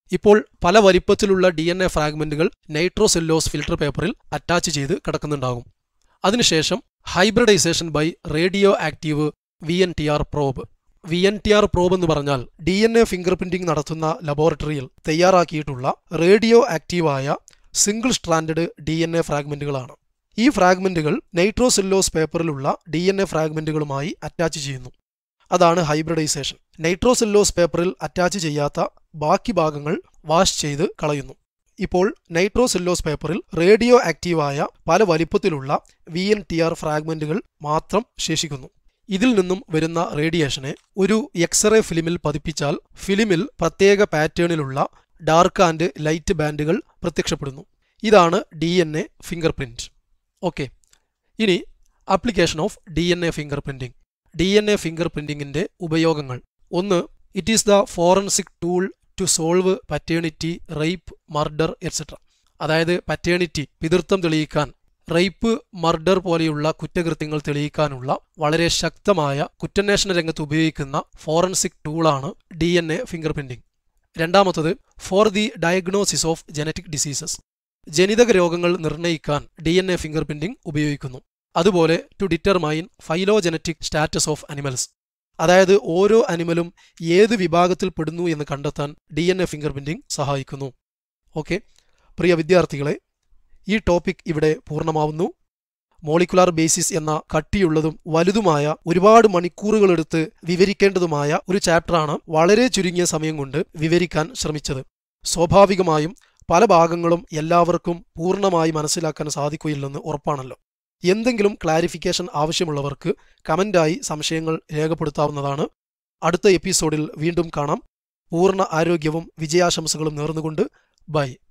ഇപ്പോൾ പല വലിപ്പത്തിലുള്ള ഡി എൻ എ ഫ്രാഗ്മെന്റുകൾ നൈട്രോസെല്ലോസ് ഫിൽട്ടർ പേപ്പറിൽ അറ്റാച്ച് ചെയ്ത് കിടക്കുന്നുണ്ടാകും. അതിനുശേഷം hybridisation by radio active V N T R probe. V N T R probe എന്ന് പറഞ്ഞാൽ D N A finger printing നടത്തുന്ന ലബോറട്ടറിയിൽ തയ്യാറാക്കിയിട്ടുള്ള റേഡിയോ ആക്റ്റീവായ single stranded D N A ഫ്രാഗ്മെന്റുകളാണ്. ഈ ഫ്രാഗ്മെന്റുകൾ നൈട്രോസെല്ലോസ് പേപ്പറിലുള്ള ഡി എൻ എ ഫ്രാഗ്മെന്റുകളുമായി അറ്റാച്ച് ചെയ്യുന്നു. അതാണ് ഹൈബ്രിഡൈസേഷൻ. നൈട്രോസെല്ലോസ് പേപ്പറിൽ അറ്റാച്ച് ചെയ്യാത്ത ബാക്കി ഭാഗങ്ങൾ വാഷ് ചെയ്ത് കളയുന്നു. ഇപ്പോൾ നൈട്രോസെല്ലോസ് പേപ്പറിൽ റേഡിയോ ആക്റ്റീവായ പല വലിപ്പത്തിലുള്ള വി എൻ ടി ആർ ഫ്രാഗ്മെന്റുകൾ മാത്രം ശേഷിക്കുന്നു. ഇതിൽ നിന്നും വരുന്ന റേഡിയേഷനെ ഒരു എക്സ്റേ ഫിലിമിൽ പതിപ്പിച്ചാൽ ഫിലിമിൽ പ്രത്യേക പാറ്റേണിലുള്ള ഡാർക്ക് ആൻഡ് ലൈറ്റ് ബാൻഡുകൾ പ്രത്യക്ഷപ്പെടുന്നു. ഇതാണ് D N A finger print. Okay, ഇനി application of D N A finger printing. D N A finger പ്രിന്റിംഗിന്റെ ഉപയോഗങ്ങൾ. ഒന്ന്, it is the forensic tool to solve paternity, rape, murder etcetera. അതായത് പറ്റേണിറ്റി, പിതൃത്വം തെളിയിക്കാൻ, റേപ്പ്, മർഡർ പോലെയുള്ള കുറ്റകൃത്യങ്ങൾ തെളിയിക്കാനുള്ള വളരെ ശക്തമായ കുറ്റാന്വേഷണ രംഗത്ത് ഉപയോഗിക്കുന്ന ഫോറൻസിക് ടൂളാണ് D N A finger printing. രണ്ടാമത്തത്, for the diagnosis of genetic diseases. ജനിതക രോഗങ്ങൾ നിർണ്ണയിക്കാൻ D N A finger printing ഉപയോഗിക്കുന്നു. അതുപോലെ to determine phylogenetic status of animals. അതായത് ഓരോ അനിമലും ഏത് വിഭാഗത്തിൽ പെടുന്നു എന്ന് കണ്ടെത്താൻ D N A finger printing സഹായിക്കുന്നു. ഓക്കെ, പ്രിയ വിദ്യാർത്ഥികളെ, ഈ ടോപ്പിക് ഇവിടെ പൂർണ്ണമാവുന്നു. മോളിക്കുലാർ ബേസിസ് എന്ന കട്ടിയുള്ളതും വലുതുമായ ഒരുപാട് മണിക്കൂറുകളെടുത്ത് വിവരിക്കേണ്ടതുമായ ഒരു ചാപ്റ്ററാണ് വളരെ ചുരുങ്ങിയ സമയം കൊണ്ട് വിവരിക്കാൻ ശ്രമിച്ചത്. സ്വാഭാവികമായും പല ഭാഗങ്ങളും എല്ലാവർക്കും പൂർണ്ണമായി മനസ്സിലാക്കാൻ സാധിക്കുകയില്ലെന്ന് ഉറപ്പാണല്ലോ. എന്തെങ്കിലും ക്ലാരിഫിക്കേഷൻ ആവശ്യമുള്ളവർക്ക് കമന്റായി സംശയങ്ങൾ രേഖപ്പെടുത്താവുന്നതാണ്. അടുത്ത എപ്പിസോഡിൽ വീണ്ടും കാണാം. പൂർണ്ണ ആരോഗ്യവും വിജയാശംസകളും നേർന്നുകൊണ്ട് ബൈ.